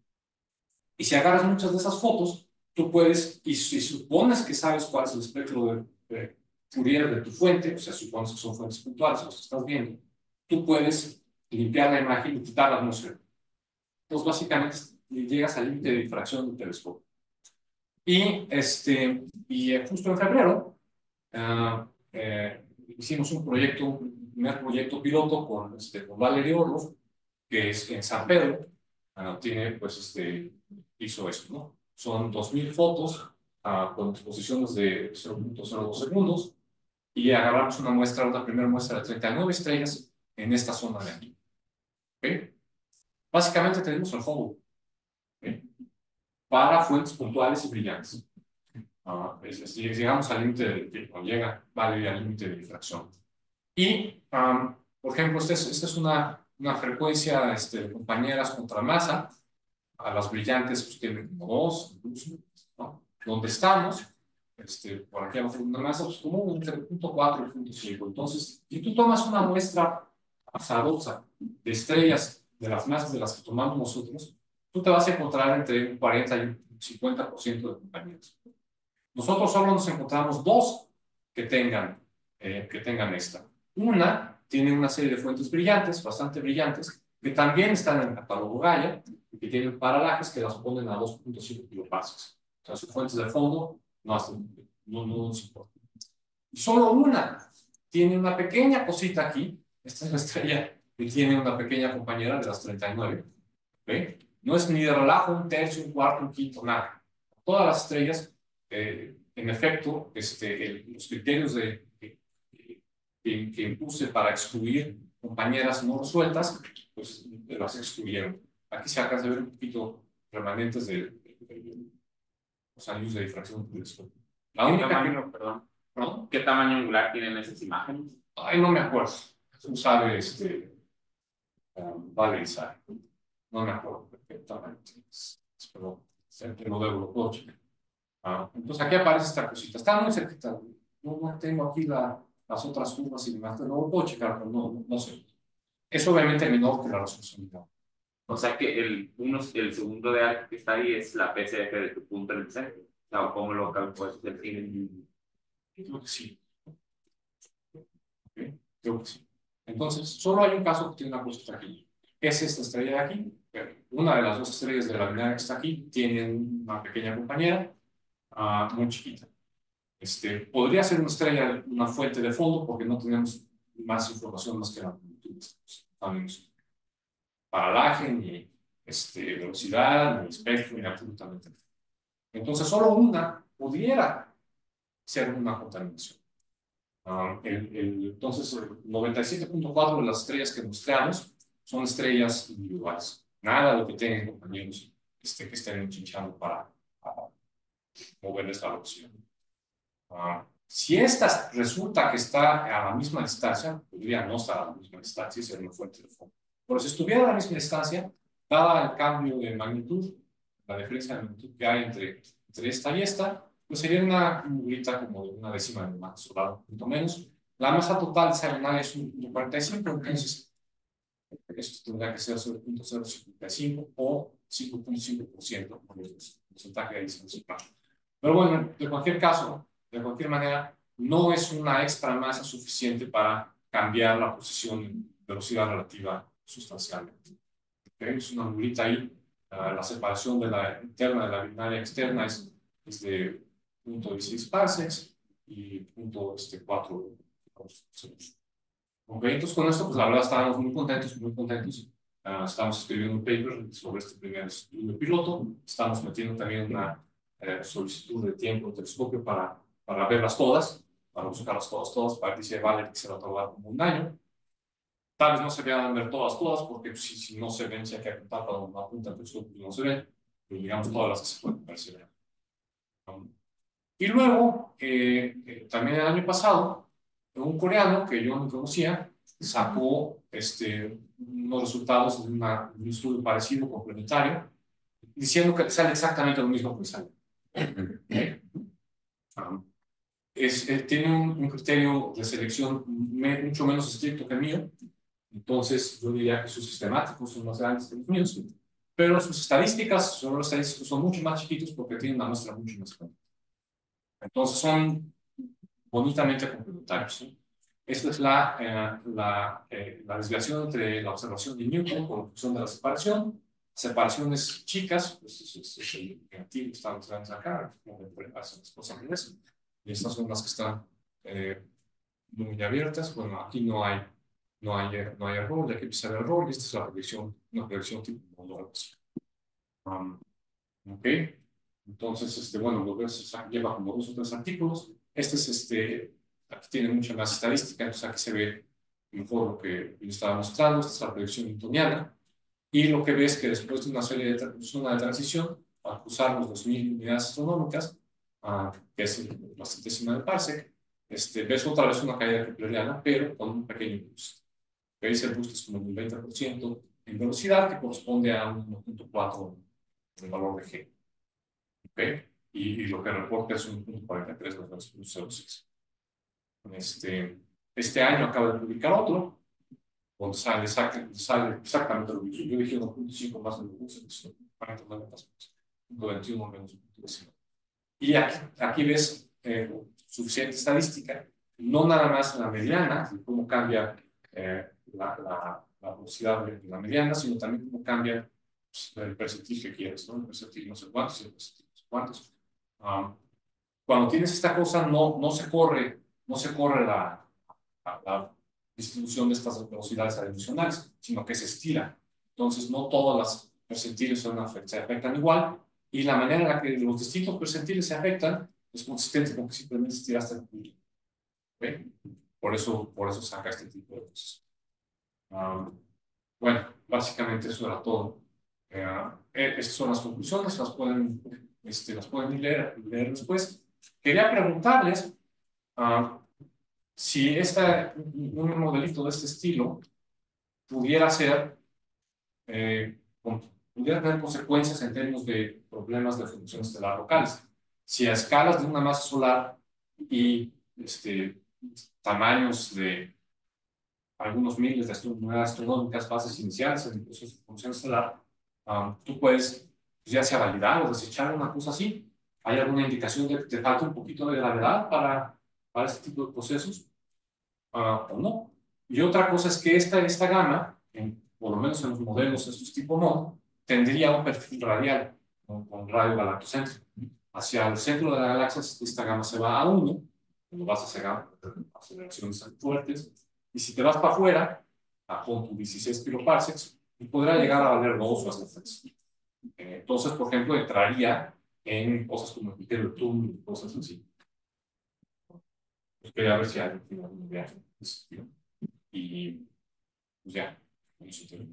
Y si agarras muchas de esas fotos, tú puedes, y si supones que sabes cuál es el espectro de, de Fourier de tu fuente, o sea, supones que son fuentes puntuales los que estás viendo, tú puedes limpiar la imagen y quitar la atmósfera. Entonces, básicamente, llegas al límite de difracción del telescopio. Y, este, y eh, justo en febrero, uh, eh, hicimos un proyecto, un primer proyecto piloto con, este, con Valery Orlov, que es en San Pedro. Uh, tiene, pues, este, hizo eso, ¿no? Son dos mil fotos uh, con exposiciones de cero punto cero dos segundos y agarramos una muestra, una primera muestra de treinta y nueve estrellas en esta zona de aquí. ¿Okay? Básicamente tenemos el Hubble, ¿okay? Para fuentes puntuales y brillantes. Uh, es, es, llegamos al límite de tiempo, llega, vale al límite de difracción. Y, um, por ejemplo, esta es, esta es una, una frecuencia este, de compañeras contra masa. A las brillantes pues tienen como dos, incluso, ¿no? Donde estamos, este, por aquí abajo una masa, pues como entre el punto cuatro y el punto cinco. Entonces, si tú tomas una muestra azarosa de estrellas de las masas de las que tomamos nosotros, tú te vas a encontrar entre un cuarenta y un cincuenta por ciento de compañeras. Nosotros solo nos encontramos dos que tengan, eh, que tengan esta. Una tiene una serie de fuentes brillantes, bastante brillantes, que también están en el catálogo Gaia, y que tienen paralajes que las ponen a dos punto cinco kiloparsecs. O sea, sus fuentes de fondo no, hacen, no, no nos importan. Y solo una tiene una pequeña cosita aquí. Esta es la estrella que tiene una pequeña compañera de las treinta y nueve. ¿Okay? No es ni de relajo un tercio, un cuarto, un quinto, nada. Todas las estrellas, eh, en efecto, este, el, los criterios de, que, que, que impuse para excluir compañeras no resueltas, pues las excluyeron. Aquí se alcanza a ver un poquito remanentes de, de, de, de los anillos de difracción del telescopio. La única ¿Qué tamaño, que, perdón? ¿no? ¿Qué tamaño angular tienen esas imágenes? Ay, no me acuerdo. Tú sabes, este, um, vale, sabe. No me acuerdo perfectamente. Pero siempre lo debo, lo puedo checar. Ah, entonces aquí aparece esta cosita. Está muy cerquita. No, no tengo aquí la, las otras curvas y demás. No lo puedo checar, pero no, no, no sé. Es obviamente menor que la resolución. O sea que el, uno, el segundo de algo que está ahí es la P C F de tu punto en el centro. O sea, ¿cómo lo calculas? Creo que sí. ¿Okay? Creo que sí. Entonces, solo hay un caso que tiene una cosita aquí. Es esta estrella de aquí. Una de las dos estrellas de la binaria que está aquí tiene una pequeña compañera uh, muy chiquita. Este, podría ser una estrella, una fuente de fondo, porque no tenemos más información más que la magnitud. Sabemos paralaje, ni este, velocidad, ni espectro, ni absolutamente nada. Entonces, solo una pudiera ser una contaminación. Uh, el, el, entonces, el noventa y siete punto cuatro de las estrellas que mostramos son estrellas individuales. Nada de lo que tengan compañeros este, que estén chinchando para, para moverles la velocidad. Ah, si esta resulta que está a la misma distancia, podría no estar a la misma distancia y ser una fuente de fondo. Pero si estuviera a la misma distancia, dada el cambio de magnitud, la diferencia de magnitud que hay entre, entre esta y esta, pues sería una bolita como de una décima de masa solar, un poquito menos. La masa total de esa lunaria es un punto cuarenta y cinco, entonces esto tendría que ser cero punto cero cincuenta y cinco o cinco punto cinco por ciento por el porcentaje de distancia. Pero bueno, de cualquier caso, de cualquier manera, no es una extra masa suficiente para cambiar la posición en velocidad relativa sustancialmente. ¿Okay? Es una bolita ahí. Uh, la separación de la interna de la binaria externa es, es de punto dieciséis parsecs y punto este, cuatro. Ok, entonces con esto, pues la verdad estábamos muy contentos, muy contentos. Uh, estamos escribiendo un paper sobre este primer estudio piloto. Estamos metiendo también una eh, solicitud de tiempo en telescopio para, para verlas todas, para buscarlas todas, todas, para que dice vale que se va a tardar como un año. Tal vez no se vean ver todas, todas, porque si, si no se ven, si hay que apuntar para donde apunta el telescopio, no se ven, pero digamos todas las que se pueden percibir. Um, y luego, eh, eh, también el año pasado, un coreano que yo no conocía sacó este, unos resultados de, una, de un estudio parecido, complementario, diciendo que sale exactamente lo mismo que sale. ¿Okay? Um, es, eh, tiene un, un criterio de selección me, mucho menos estricto que el mío, entonces yo diría que sus sistemáticos son más grandes que los míos, pero sus estadísticas, son, los estadísticos son mucho más chiquitos porque tienen una muestra mucho más grande. Entonces son bonitamente complementarios. ¿Sí? Esta es la, eh, la, eh, la desviación entre la observación de Newton por función de la separación. Separaciones chicas, pues es, es, es el negativo, está más grande acá, como hacen las cosas en eso. Y estas son las que están eh, muy abiertas. Bueno, aquí no hay, no hay, no hay error, ya que empieza a haber error, y esta es la predicción, una predicción tipo modular. Um, ok. Entonces, este, bueno, lo ves, lleva como dos o tres artículos. Este es, este, aquí tiene mucha más estadística, entonces aquí se ve mejor lo que yo estaba mostrando. Esta es la predicción newtoniana. Y lo que ves es que después de una serie de, una de transición, al cruzar los dos mil unidades astronómicas, uh, que es el, la centésima de parsec, este, ves otra vez una caída kepleriana, pero con un pequeño boost. ¿Veis? El boost es como un veinte por ciento en velocidad, que corresponde a un uno punto cuatro el valor de G. ¿Okay? Y, y lo que reporta es un punto cuarenta y tres de dos punto cero seis. Este, este año acaba de publicar otro, donde sale, exact, sale exactamente lo mismo. Yo dije uno punto cinco más de lo mismo, cuarenta y nueve más, punto veintiuno menos punto diecinueve. Y aquí, aquí ves eh, suficiente estadística, no nada más en la mediana, cómo cambia eh, la, la, la velocidad de la mediana, sino también cómo cambia pues, el percentil que quieres, ¿no? El percentil no sé cuántos, el percentil no sé cuántos. Um, cuando tienes esta cosa, no, no se corre, no se corre la, la, la distribución de estas velocidades adicionales, sino que se estira. Entonces, no todas las percentiles son afect se afectan igual, y la manera en la que los distintos percentiles se afectan es consistente con que simplemente estiraste el punto. ¿Okay? Por eso, por eso saca este tipo de cosas. Um, bueno, básicamente eso era todo. Eh, eh, estas son las conclusiones, las pueden, este, las pueden leer, leer después. Quería preguntarles uh, si esta, un modelito de este estilo pudiera ser, eh, con, pudiera tener consecuencias en términos de problemas de función estelar locales. Si a escalas de una masa solar y este, tamaños de algunos miles de unidades astronómicas, fases iniciales en el proceso de función estelar, um, tú puedes, pues, ya sea validar o desechar una cosa así. ¿Hay alguna indicación de que te falta un poquito de gravedad para, para este tipo de procesos? Uh, o no. Y otra cosa es que esta, esta gama, en, por lo menos en los modelos estos tipo MOND, tendría un perfil radial con, con radio galactocéntrico. Hacia el centro de la galaxia, esta gama se va a uno, cuando vas a hacer aceleraciones fuertes, y si te vas para afuera, a punto dieciséis kiloparsecs, y podrá llegar a valer dos o hasta tres. Eh, entonces, por ejemplo, entraría en cosas como el criterio de túnel y cosas así. Pues quería ver si hay alguna idea. Y pues ya, con eso termino.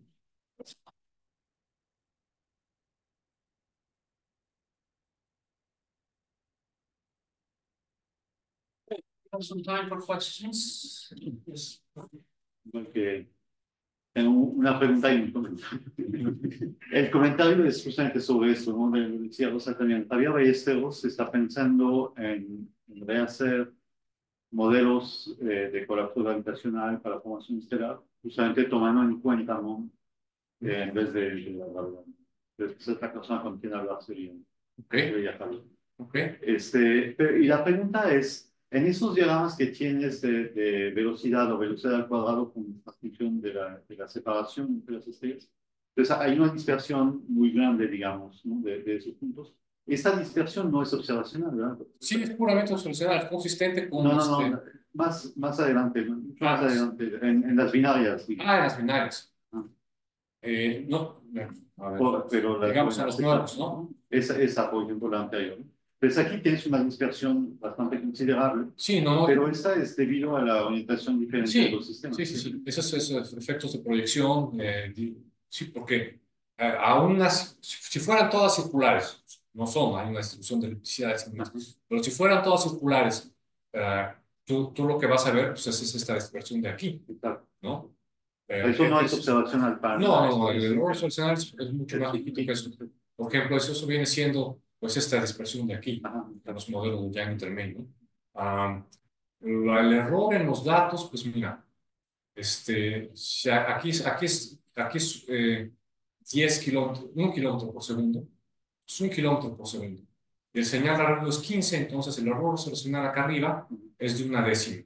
have some time for questions. Yes. Porque tengo una pregunta y un comentario. El comentario es justamente sobre eso, ¿no? De, decía Rosa también, Javier Ballesteros está pensando en, en rehacer modelos eh, de colapso gravitacional para formación estelar, justamente tomando en cuenta, ¿no? Eh, en vez de, de la gravedad. Entonces, esta persona con quien hablar sería, Okay. sería Javier. Okay. Este, pero- y la pregunta es, en esos diagramas que tienes de, de velocidad o velocidad al cuadrado con la función de la, de la separación entre las estrellas, pues hay una dispersión muy grande, digamos, ¿no? de, de esos puntos. Esta dispersión no es observacional, ¿verdad? Sí, es puramente observacional, es consistente con No, no, este, no, más, más adelante, mucho Ah, más adelante, en, en las binarias, digamos. ah, en las binarias. Ah. Eh, no, a ver, O- pero la- digamos a la- los nuevos, ¿no? Esa, esa, por ejemplo, la anterior. Pues aquí tienes una dispersión bastante considerable. Sí, no, no. Pero esta es debido a la orientación diferente Sí, de los sistemas. sí, sí, sí. Esos, esos efectos de proyección, eh, di- sí, porque eh, aún las, si, si fueran todas circulares, no son, hay una distribución de ellipticidades y demás, pero si fueran todas circulares, eh, tú, tú lo que vas a ver pues, es, es esta dispersión de aquí, Exacto. ¿no? Eh, Eso no es es- observacional para No, nada, no, no, esto el es- error observacional es, es mucho más chiquito que eso. Por ejemplo, eso, eso viene siendo pues esta dispersión de aquí, Ajá. de los modelos de Young intermedio, ¿no? Ah, la- el error en los datos, pues mira, este, si a- aquí, es- aquí es, aquí es eh, diez kilómetros, un kilómetro por segundo, es un kilómetro por segundo. Y el señal radio es quince, entonces el error observacional acá arriba es de una décima.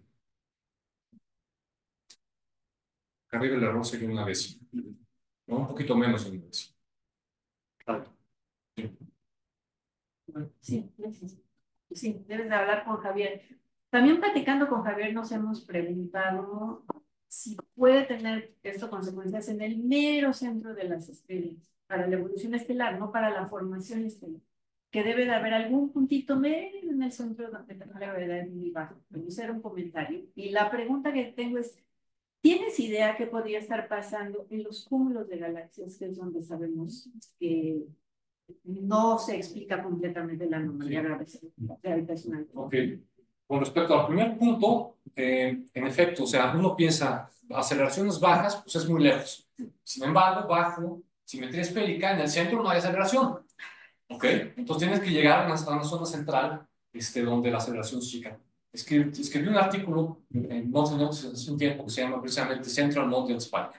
Acá arriba el error sería una décima, ¿no? Un poquito menos de una décima. Exacto. Sí, gracias. Sí, debes de hablar con Javier. También platicando con Javier nos hemos preguntado si puede tener esto consecuencias en el mero centro de las estrellas, para la evolución estelar, no para la formación estelar. Que debe de haber algún puntito medio en el centro donde la gravedad es muy baja. Me hicieron un comentario. Y la pregunta que tengo es, ¿tienes idea qué podría estar pasando en los cúmulos de galaxias, que es donde sabemos que no se explica completamente la anomalía gravitacional? Ok. Con respecto al primer punto, eh, en efecto, o sea, uno piensa, aceleraciones bajas, pues es muy lejos. Sin embargo, bajo simetría esférica, en el centro no hay aceleración. ¿Ok? Entonces tienes que llegar a una, a una zona central este, donde la aceleración es chica. Escribí, escribí un artículo en Notes and Notes hace un tiempo que se llama precisamente Central Nodal Spike.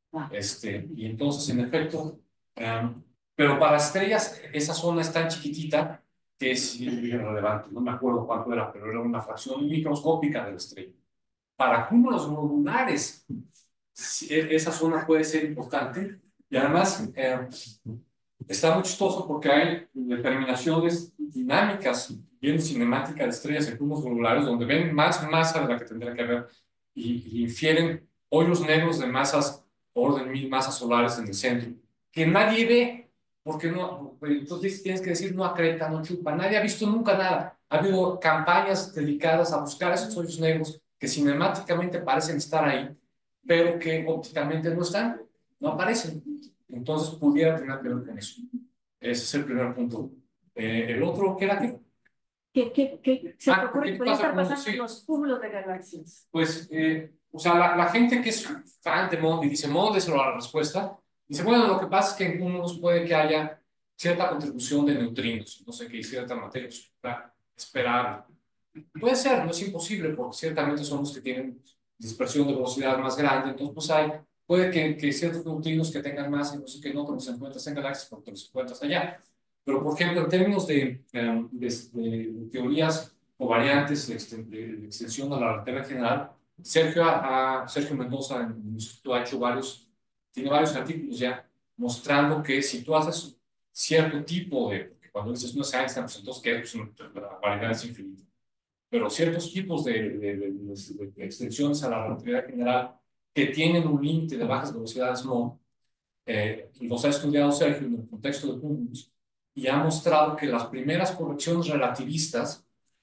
Este, y entonces, en efecto, um, pero para estrellas, esa zona es tan chiquitita que es irrelevante. No me acuerdo cuánto era, pero era una fracción microscópica de la estrella. Para cúmulos globulares, sí, esa zona puede ser importante. Y además, eh, está muy chistoso porque hay determinaciones dinámicas bien cinemáticas de estrellas en cúmulos globulares donde ven más masa de la que tendría que haber y, y infieren hoyos negros de masas, orden mil masas solares en el centro, que nadie ve, porque no, entonces tienes que decir no acreta, no chupa, nadie ha visto nunca nada. Ha habido campañas dedicadas a buscar esos hoyos negros que cinemáticamente parecen estar ahí, pero que ópticamente no están, no aparecen. Entonces pudiera tener que ver con eso. Ese es el primer punto. Eh, el otro, ¿qué era qué? ¿Qué, qué, qué se Ah, te ocurre ¿qué que podría pasa estar con- pasando sí. en los cúmulos de galaxias? Pues, eh, o sea, la, la gente que es fan de Mond y dice Mond es la respuesta, dice, bueno, lo que pasa es que en cúmulos puede que haya cierta contribución de neutrinos, no sé qué, cierta materia oscura esperable. Puede ser, no es imposible, porque ciertamente son los que tienen dispersión de velocidad más grande, entonces pues hay, puede que, que ciertos neutrinos que tengan más y no sé qué no, te los encuentras en galaxias porque te los encuentras allá. Pero, por ejemplo, en términos de, eh, de, de teorías o variantes de, exten- de, de extensión a la relatividad general, Sergio, a, a Sergio Mendoza en el instituto ha hecho varios, tiene varios artículos ya mostrando que si tú haces cierto tipo de, porque cuando dices no es Einstein, pues entonces ¿qué? Pues la variedad es infinita. Pero ciertos tipos de, de, de, de, de extensiones a la relatividad general que tienen un límite de bajas velocidades Mond, eh, los ha estudiado Sergio en el contexto de cúmulos y ha mostrado que las primeras correcciones relativistas,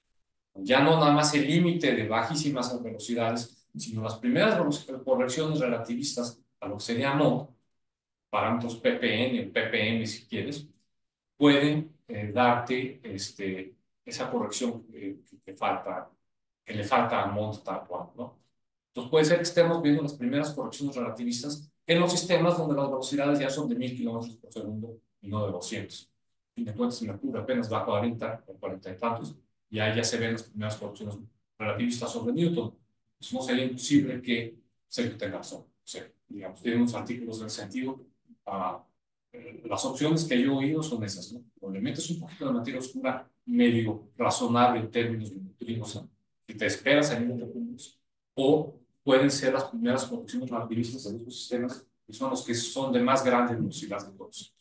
ya no nada más el límite de bajísimas velocidades, sino las primeras correcciones relativistas a lo que sería Mond, parámetros P P N o P P M si quieres, pueden eh, darte este, esa corrección eh, que, que falta que le falta a Mont tal cual, ¿no? Entonces puede ser que estemos viendo las primeras correcciones relativistas en los sistemas donde las velocidades ya son de mil kilómetros por segundo y no de doscientos. Y de cuentas, Mercurio apenas va a cuarenta o cuarenta y tantos, y ahí ya se ven las primeras correcciones relativistas sobre Newton. Entonces no sería imposible que Sergio tenga razón. O sea, digamos, tiene unos artículos en ese sentido. Uh, las opciones que yo he oído son esas, ¿no? Probablemente es un poquito de materia oscura medio razonable en términos de neutrinos, ¿no? Que te esperas a nivel de puntos, o pueden ser las primeras correcciones relativistas de estos sistemas, que son los que son de más grande velocidad de todos.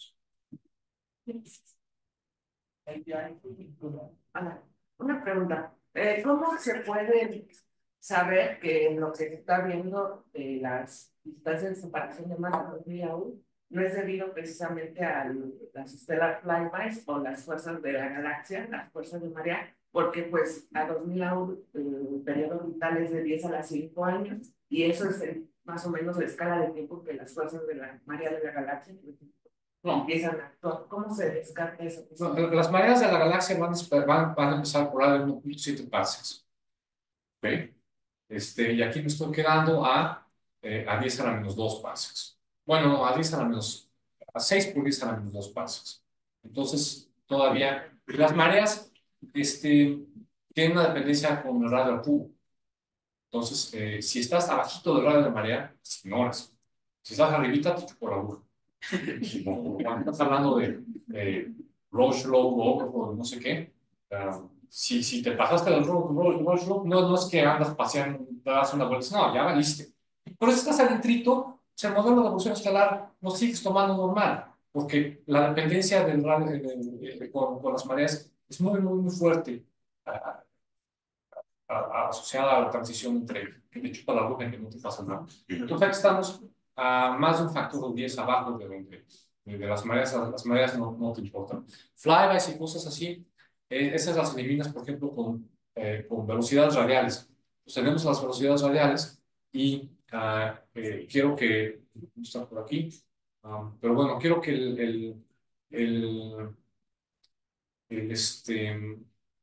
Ana, una pregunta. Eh, ¿Cómo se puede saber que lo que se está viendo de las distancias de separación de más de dos mil A U no es debido precisamente a las stellar flybys o las fuerzas de la galaxia, las fuerzas de marea? Porque pues a dos mil A U el periodo orbital es de diez a las cinco años y eso es el, más o menos la escala de tiempo que las fuerzas de la marea de la galaxia no. empiezan a actuar. ¿Cómo se descarta eso? No, las mareas de la galaxia van, van, van a empezar por ahí de uno punto siete parsecs. ¿Okay? Este, y aquí me estoy quedando a, eh, a diez a la menos dos parsecs. Bueno, a diez a la menos, a seis por diez a la menos dos parsecs. Entonces, todavía, las mareas este, tienen una dependencia con el radio puro. Entonces, eh, si estás abajito del radio de marea, pues ignoras. Si estás arribita, te chupo la aguja. Cuando estás hablando de, de Roche Low o no sé qué, uh, si, si te pasaste del Roche Low, no, no es que andas paseando, das una vuelta, no, ya valiste. Pero si estás adentrito, el modelo de evolución estelar no sigues tomando normal, porque la dependencia del radio de, de, de, de, con, con las mareas es muy, muy, muy fuerte, uh, a, a, asociada a la transición entre que te chupa la boca y que no te pasa nada. Entonces aquí estamos a más de un factor de diez abajo de donde de, de las mareas, las mareas no, no te importan. Flybys y cosas así, eh, esas las eliminas, por ejemplo, con, eh, con velocidades radiales. Pues tenemos las velocidades radiales y uh, eh, quiero que, no está por aquí, um, pero bueno, quiero que el, el, el, el este,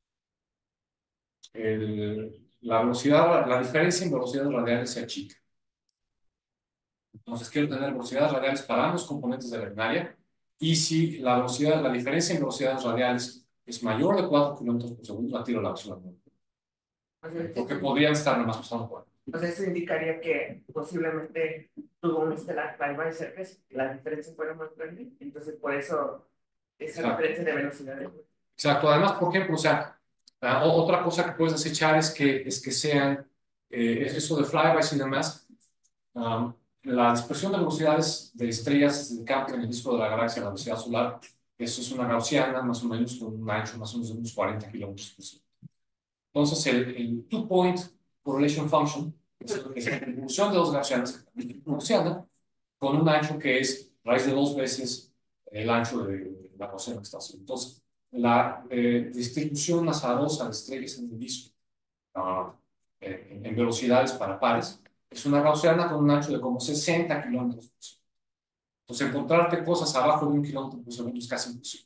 el, la velocidad, la diferencia en velocidades radiales sea chica. Entonces quiero tener velocidades radiales para ambos componentes de la binaria, y si la velocidad, la diferencia en velocidades radiales es mayor de cuatro kilómetros por segundo, la tiro a la velocidad. Porque podrían estar nomás pasando por ahí. Entonces eso indicaría que posiblemente tuvo un estelar flyby cerca, la diferencia fuera más grande, entonces por eso esa Exacto. diferencia de velocidades. Exacto, además, por ejemplo, o sea, uh, otra cosa que puedes desechar es que, es que sean, eh, eso de flybys y demás, um, la dispersión de velocidades de estrellas de campo en el disco de la galaxia, la velocidad solar, eso es una gaussiana más o menos con un ancho más o menos de unos cuarenta kilómetros por segundo. Entonces, el, el two-point correlation function es, es la evolución de dos gaussianas, gaussiana, con un ancho que es raíz de dos veces el ancho de la gaussiana que está haciendo. Entonces, la eh, distribución azarosa de estrellas en el disco uh, eh, en, en velocidades para pares es una gaussiana con un ancho de como sesenta kilómetros por segundo. Entonces, encontrarte cosas abajo de un kilómetro por segundo es casi imposible.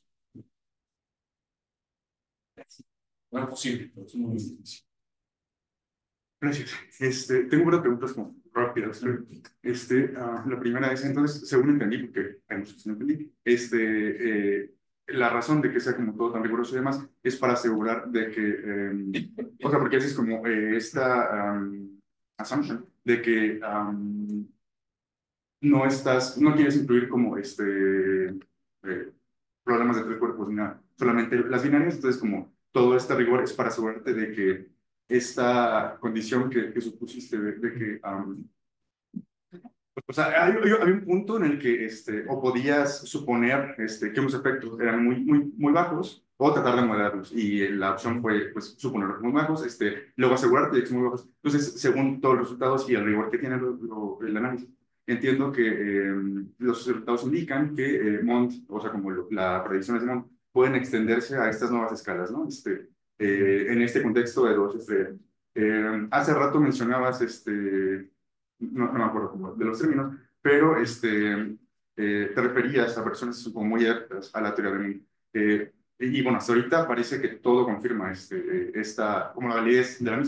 No es posible, pero es muy difícil. Gracias. Este, tengo unas preguntas como rápidas. Este, uh, la primera es, entonces, según entendí, porque hay muchos que no entendí, este, eh, la razón de que sea como todo tan riguroso y demás es para asegurar de que, eh, o sea, porque haces como eh, esta um, assumption de que um, no estás, no quieres incluir como este eh, problemas de tres cuerpos ni nada, solamente las binarias. Entonces, como todo este rigor es para asegurarte de que esta condición que, que supusiste de, de que um, o sea, hay, hay, hay un punto en el que este, o podías suponer este, que unos efectos eran muy, muy, muy bajos o tratar de moderarlos, y la opción fue pues, suponerlos muy bajos, este, luego asegurarte de que son muy bajos. Entonces, según todos los resultados y el rigor que tiene lo, lo, el análisis, entiendo que eh, los resultados indican que eh, Mont, o sea, como lo, las predicciones de Mont, pueden extenderse a estas nuevas escalas, ¿no? Este, eh, en este contexto de dos estrellas. Eh, hace rato mencionabas este, no, no me acuerdo cómo, de los términos, pero este, eh, te referías a personas como muy adeptas a la teoría de Mont. Eh, y, y bueno, hasta ahorita parece que todo confirma este, esta, como la validez de la misma,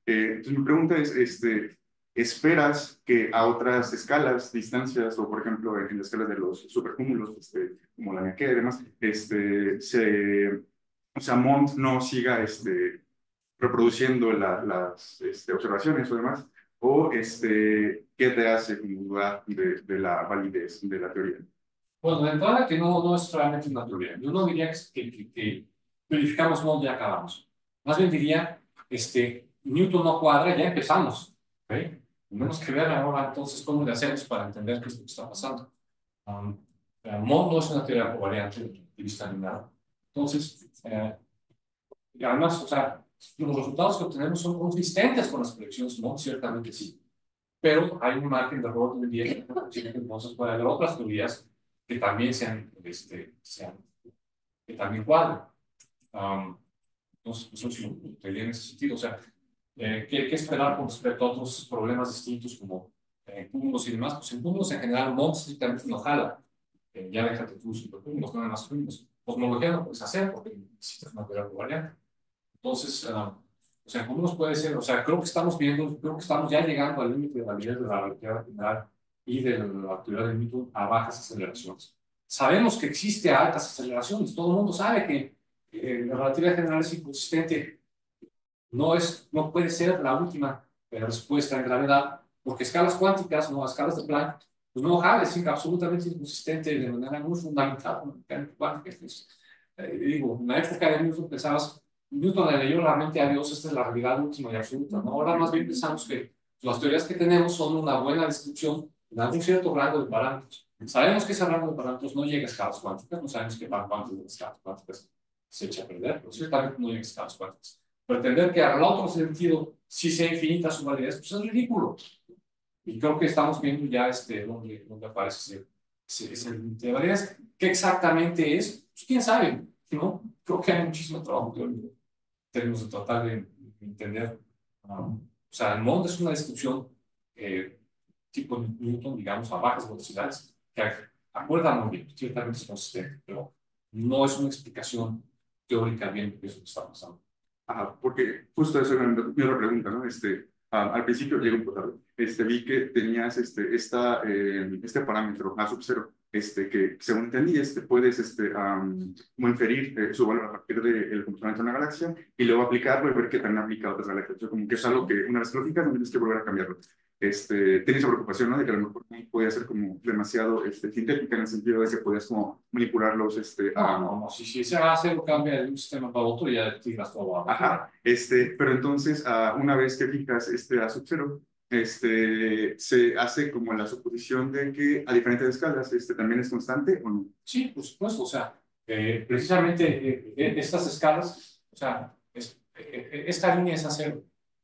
Eh, entonces mi pregunta es, este, ¿esperas que a otras escalas, distancias, o por ejemplo en, en la escala de los supercúmulos, este, como la Miaquea y demás, este, se, o sea, Mont no siga este, reproduciendo la, las este, observaciones o demás? ¿O este, qué te hace como dudar de, de la validez de la teoría? Bueno, de entrada que no, no es realmente una teoría. Yo no diría que, que, que verificamos Mont y acabamos. Más bien diría, este, Newton no cuadra, ya empezamos. ¿Okay? Tenemos que ver ahora entonces cómo le hacemos para entender qué es lo que está pasando. Um, eh, Mont no es una teoría covariante de vista ni nada. Entonces, eh, y además, o sea, los resultados que obtenemos son consistentes con las predicciones Mont, ciertamente sí. Pero hay un margen de error de diez por ciento, entonces puede haber otras teorías que también sean, este, sean que también cuadren. Um, entonces, eso es una teoría en ese sentido. O sea, eh, ¿qué, ¿qué esperar con respecto a otros problemas distintos como eh, cúmulos y demás? Pues en cúmulos en general, Mont estrictamente no jala. Eh, ya déjate tú supercúmulos, no hay más cúmulos. Cosmología no puedes hacer porque necesitas una teoría covariante. Entonces, uh, o sea, cúmulos puede ser, o sea, creo que estamos viendo, creo que estamos ya llegando al límite de validez de la relatividad general y de la actividad de Newton a bajas aceleraciones. Sabemos que existe a altas aceleraciones, todo el mundo sabe que eh, la relatividad general es inconsistente, no, es, no puede ser la última respuesta en gravedad, porque escalas cuánticas, no escalas de Planck, pues no jala, es absolutamente inconsistente de manera muy fundamental con la mecánica cuántica. Entonces, eh, digo, en la época de Newton pensabas, Newton le leyó realmente a Dios, esta es la realidad última y absoluta, ¿no? Ahora más bien pensamos que las teorías que tenemos son una buena descripción de algún cierto rango de parámetros. Sabemos que ese rango de parámetros no llega a escalas cuánticas, no sabemos qué van cuántas de las escalas cuánticas se echa a perder, pero ciertamente no llega a escalas cuánticas. Pretender que al otro sentido sí sea infinita su validez, pues es ridículo. Y creo que estamos viendo ya este, donde, donde aparece ese, ese, ese límite de validez. ¿Qué exactamente es? Pues quién sabe, ¿no? Creo que hay muchísimo trabajo teórico en términos de tratar de entender. Um, o sea, el Mont es una descripción eh, tipo Newton, digamos, a bajas velocidades, que acuerda muy bien, ciertamente es consistente, pero no es una explicación teórica bien de qué es lo que está pasando. Ajá, porque justo eso era mi otra pregunta, ¿no? Este, ah, al principio llegué un poco tarde, este, vi que tenías este, esta, eh, este parámetro A sub cero, este, que según entendí, este, puedes este, um, como inferir eh, su valor a partir del comportamiento de una galaxia y luego aplicarlo y ver qué también aplica a otras galaxias. O sea, como que es algo que una vez que lo aplicas no tienes que volver a cambiarlo. Este, tenía esa preocupación, ¿no? De que a lo mejor podía ser como demasiado este, sintética en el sentido de que podías como manipularlos. Este, no, no, no, si, si ese hace lo cambia de un sistema para otro, ya tiras todo abajo. Ajá, este, pero entonces, uh, una vez que fijas este A sub cero, este, se hace como la suposición de que a diferentes escalas este, también es constante, ¿o no? Sí, por supuesto, o sea, eh, precisamente eh, eh, estas escalas, o sea, es, eh, esta línea es a cero.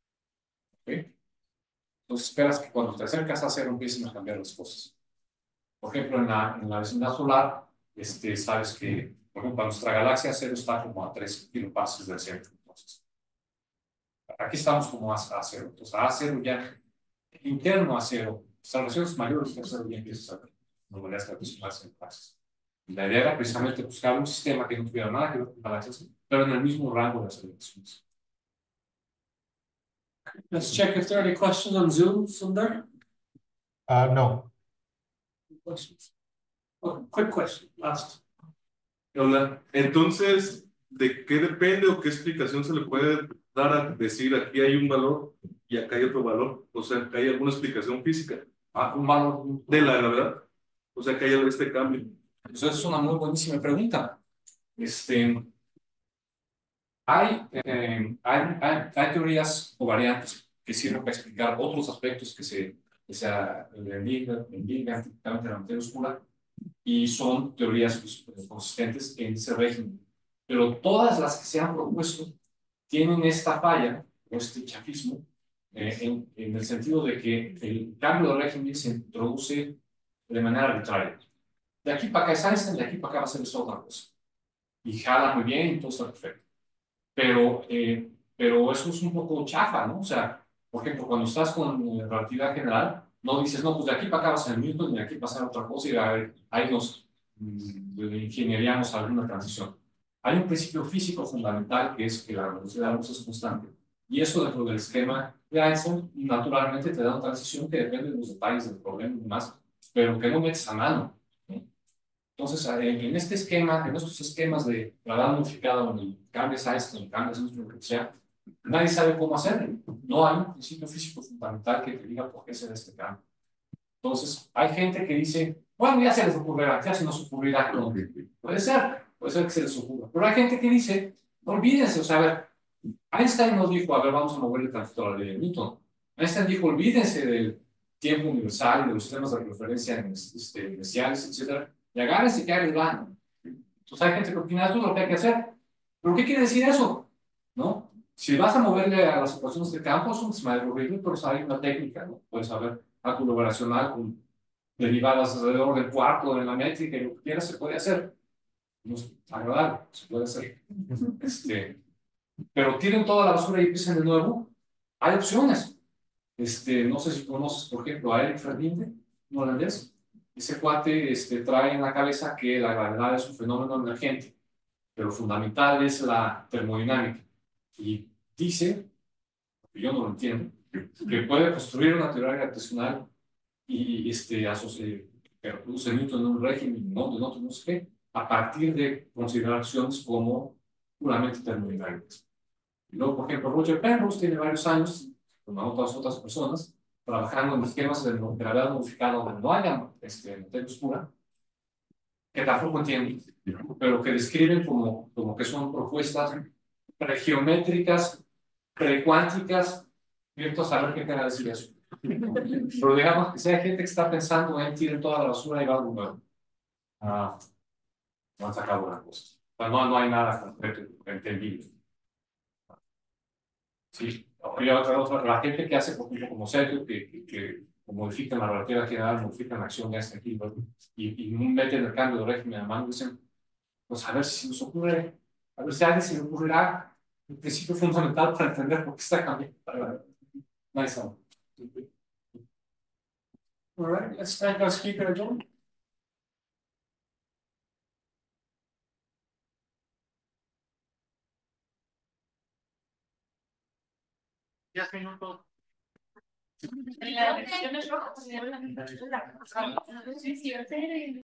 ¿Okay? Entonces esperas que cuando te acercas a cero empiecen a cambiar las cosas. Por ejemplo, en la, en la vecindad solar, este, sabes que, por ejemplo, para nuestra galaxia cero está como a tres kilopases del centro. Entonces, aquí estamos como a, a cero. Entonces, a cero ya, interno a cero, las relaciones mayores que a cero ya empiezas a ver normalidades gravitacionales en clases. Y la idea era precisamente buscar un sistema que no tuviera nada que ver con galaxias, pero en el mismo rango de aceleraciones. Let's check if there are any questions on Zoom, Sundar. Uh, no. Questions? Oh, quick question, last. Hola, entonces, ¿de qué depende o qué explicación se le puede dar a decir aquí hay un valor y acá hay otro valor? O sea, que hay alguna explicación física. Ah, un valor de la gravedad. O sea, que hay este cambio. Eso es una muy buenísima pregunta. Este, hay, eh, hay, hay, hay teorías covariantes que sirven para explicar otros aspectos que se, que se enligan, enligan típicamente en la materia oscura, y son teorías pues, consistentes en ese régimen. Pero todas las que se han propuesto tienen esta falla, o este chafismo, eh, en, en el sentido de que el cambio de régimen se introduce de manera arbitraria. De aquí para acá es Einstein, de aquí para acá va a ser esta otra cosa. Y jala muy bien, y todo está perfecto. Pero, eh, pero eso es un poco chafa, ¿no? O sea, por ejemplo, cuando estás con eh, relatividad general, no dices, no, pues de aquí para acá va a ser Newton y de aquí va a ser otra cosa y ahí, ahí nos mm, ingeniaríamos alguna transición. Hay un principio físico fundamental que es que la velocidad de la luz es constante Y eso dentro del esquema de Einstein, naturalmente te da una transición que depende de los detalles del problema y demás, pero que no metes a mano, ¿no? Entonces, en este esquema, en estos esquemas de gravedad modificada, donde cambias Einstein, cambias Newton, lo que sea, nadie sabe cómo hacerlo. No hay un principio físico fundamental que te diga por qué se da este cambio. Entonces, hay gente que dice, bueno, ya se les ocurrirá, ya se nos ocurrirá. No, puede ser, puede ser que se les ocurra. Pero hay gente que dice, no olvídense, o sea, a ver, Einstein no dijo, a ver, vamos a moverle tantito a la ley de Newton. Einstein dijo, olvídense del tiempo universal y de los sistemas de referencia este, iniciales, etcétera, y agárrense que ahí les van. Entonces hay gente que opina, esto es lo que hay que hacer. ¿Pero qué quiere decir eso? ¿No? Si vas a moverle a las ecuaciones de campo, es un desmadre horrible, pero hay una técnica, ¿no? Puedes saber cálculo operacional con derivadas alrededor del cuarto de la métrica y lo que quieras se puede hacer. No es agradable, se puede hacer. Este, pero tienen toda la basura y empiezan de nuevo. Hay opciones. Este, no sé si conoces, por ejemplo, a Eric Verlinde, un holandés. Ese cuate este, trae en la cabeza que la gravedad es un fenómeno emergente, pero fundamental es la termodinámica. Y dice, yo no lo entiendo, que puede construir una teoría gravitacional y este, asociar, que reproduce Newton en un régimen, no, de no, no sé qué, a partir de consideraciones como puramente termodinámicas. Y luego, por ejemplo, Roger Penrose tiene varios años, con otras, otras personas, trabajando en esquemas de gravedad modificada donde no haya este, materia oscura, que tampoco entienden, pero que describen como, como que son propuestas pregeométricas, precuánticas, cierto a saber qué quiere decir eso. Pero digamos que si hay gente que está pensando en tirar toda la basura y va a algo nuevo. Ah, no han sacado una cosa. O sea, no, no hay nada concreto entendido. Sí, y otra, otra, la gente que hace, por ejemplo, como Sergio, que, que, que modifican la relatividad general, modifican la acción de este aquí, ¿no? y, y meten el cambio de régimen a mano, dicen, pues a ver si nos ocurre, a ver si a alguien se le ocurrirá el principio fundamental para entender por qué está cambiando. Nice one. All right, let's thank our speaker again. Diez minutos. La versión es roja.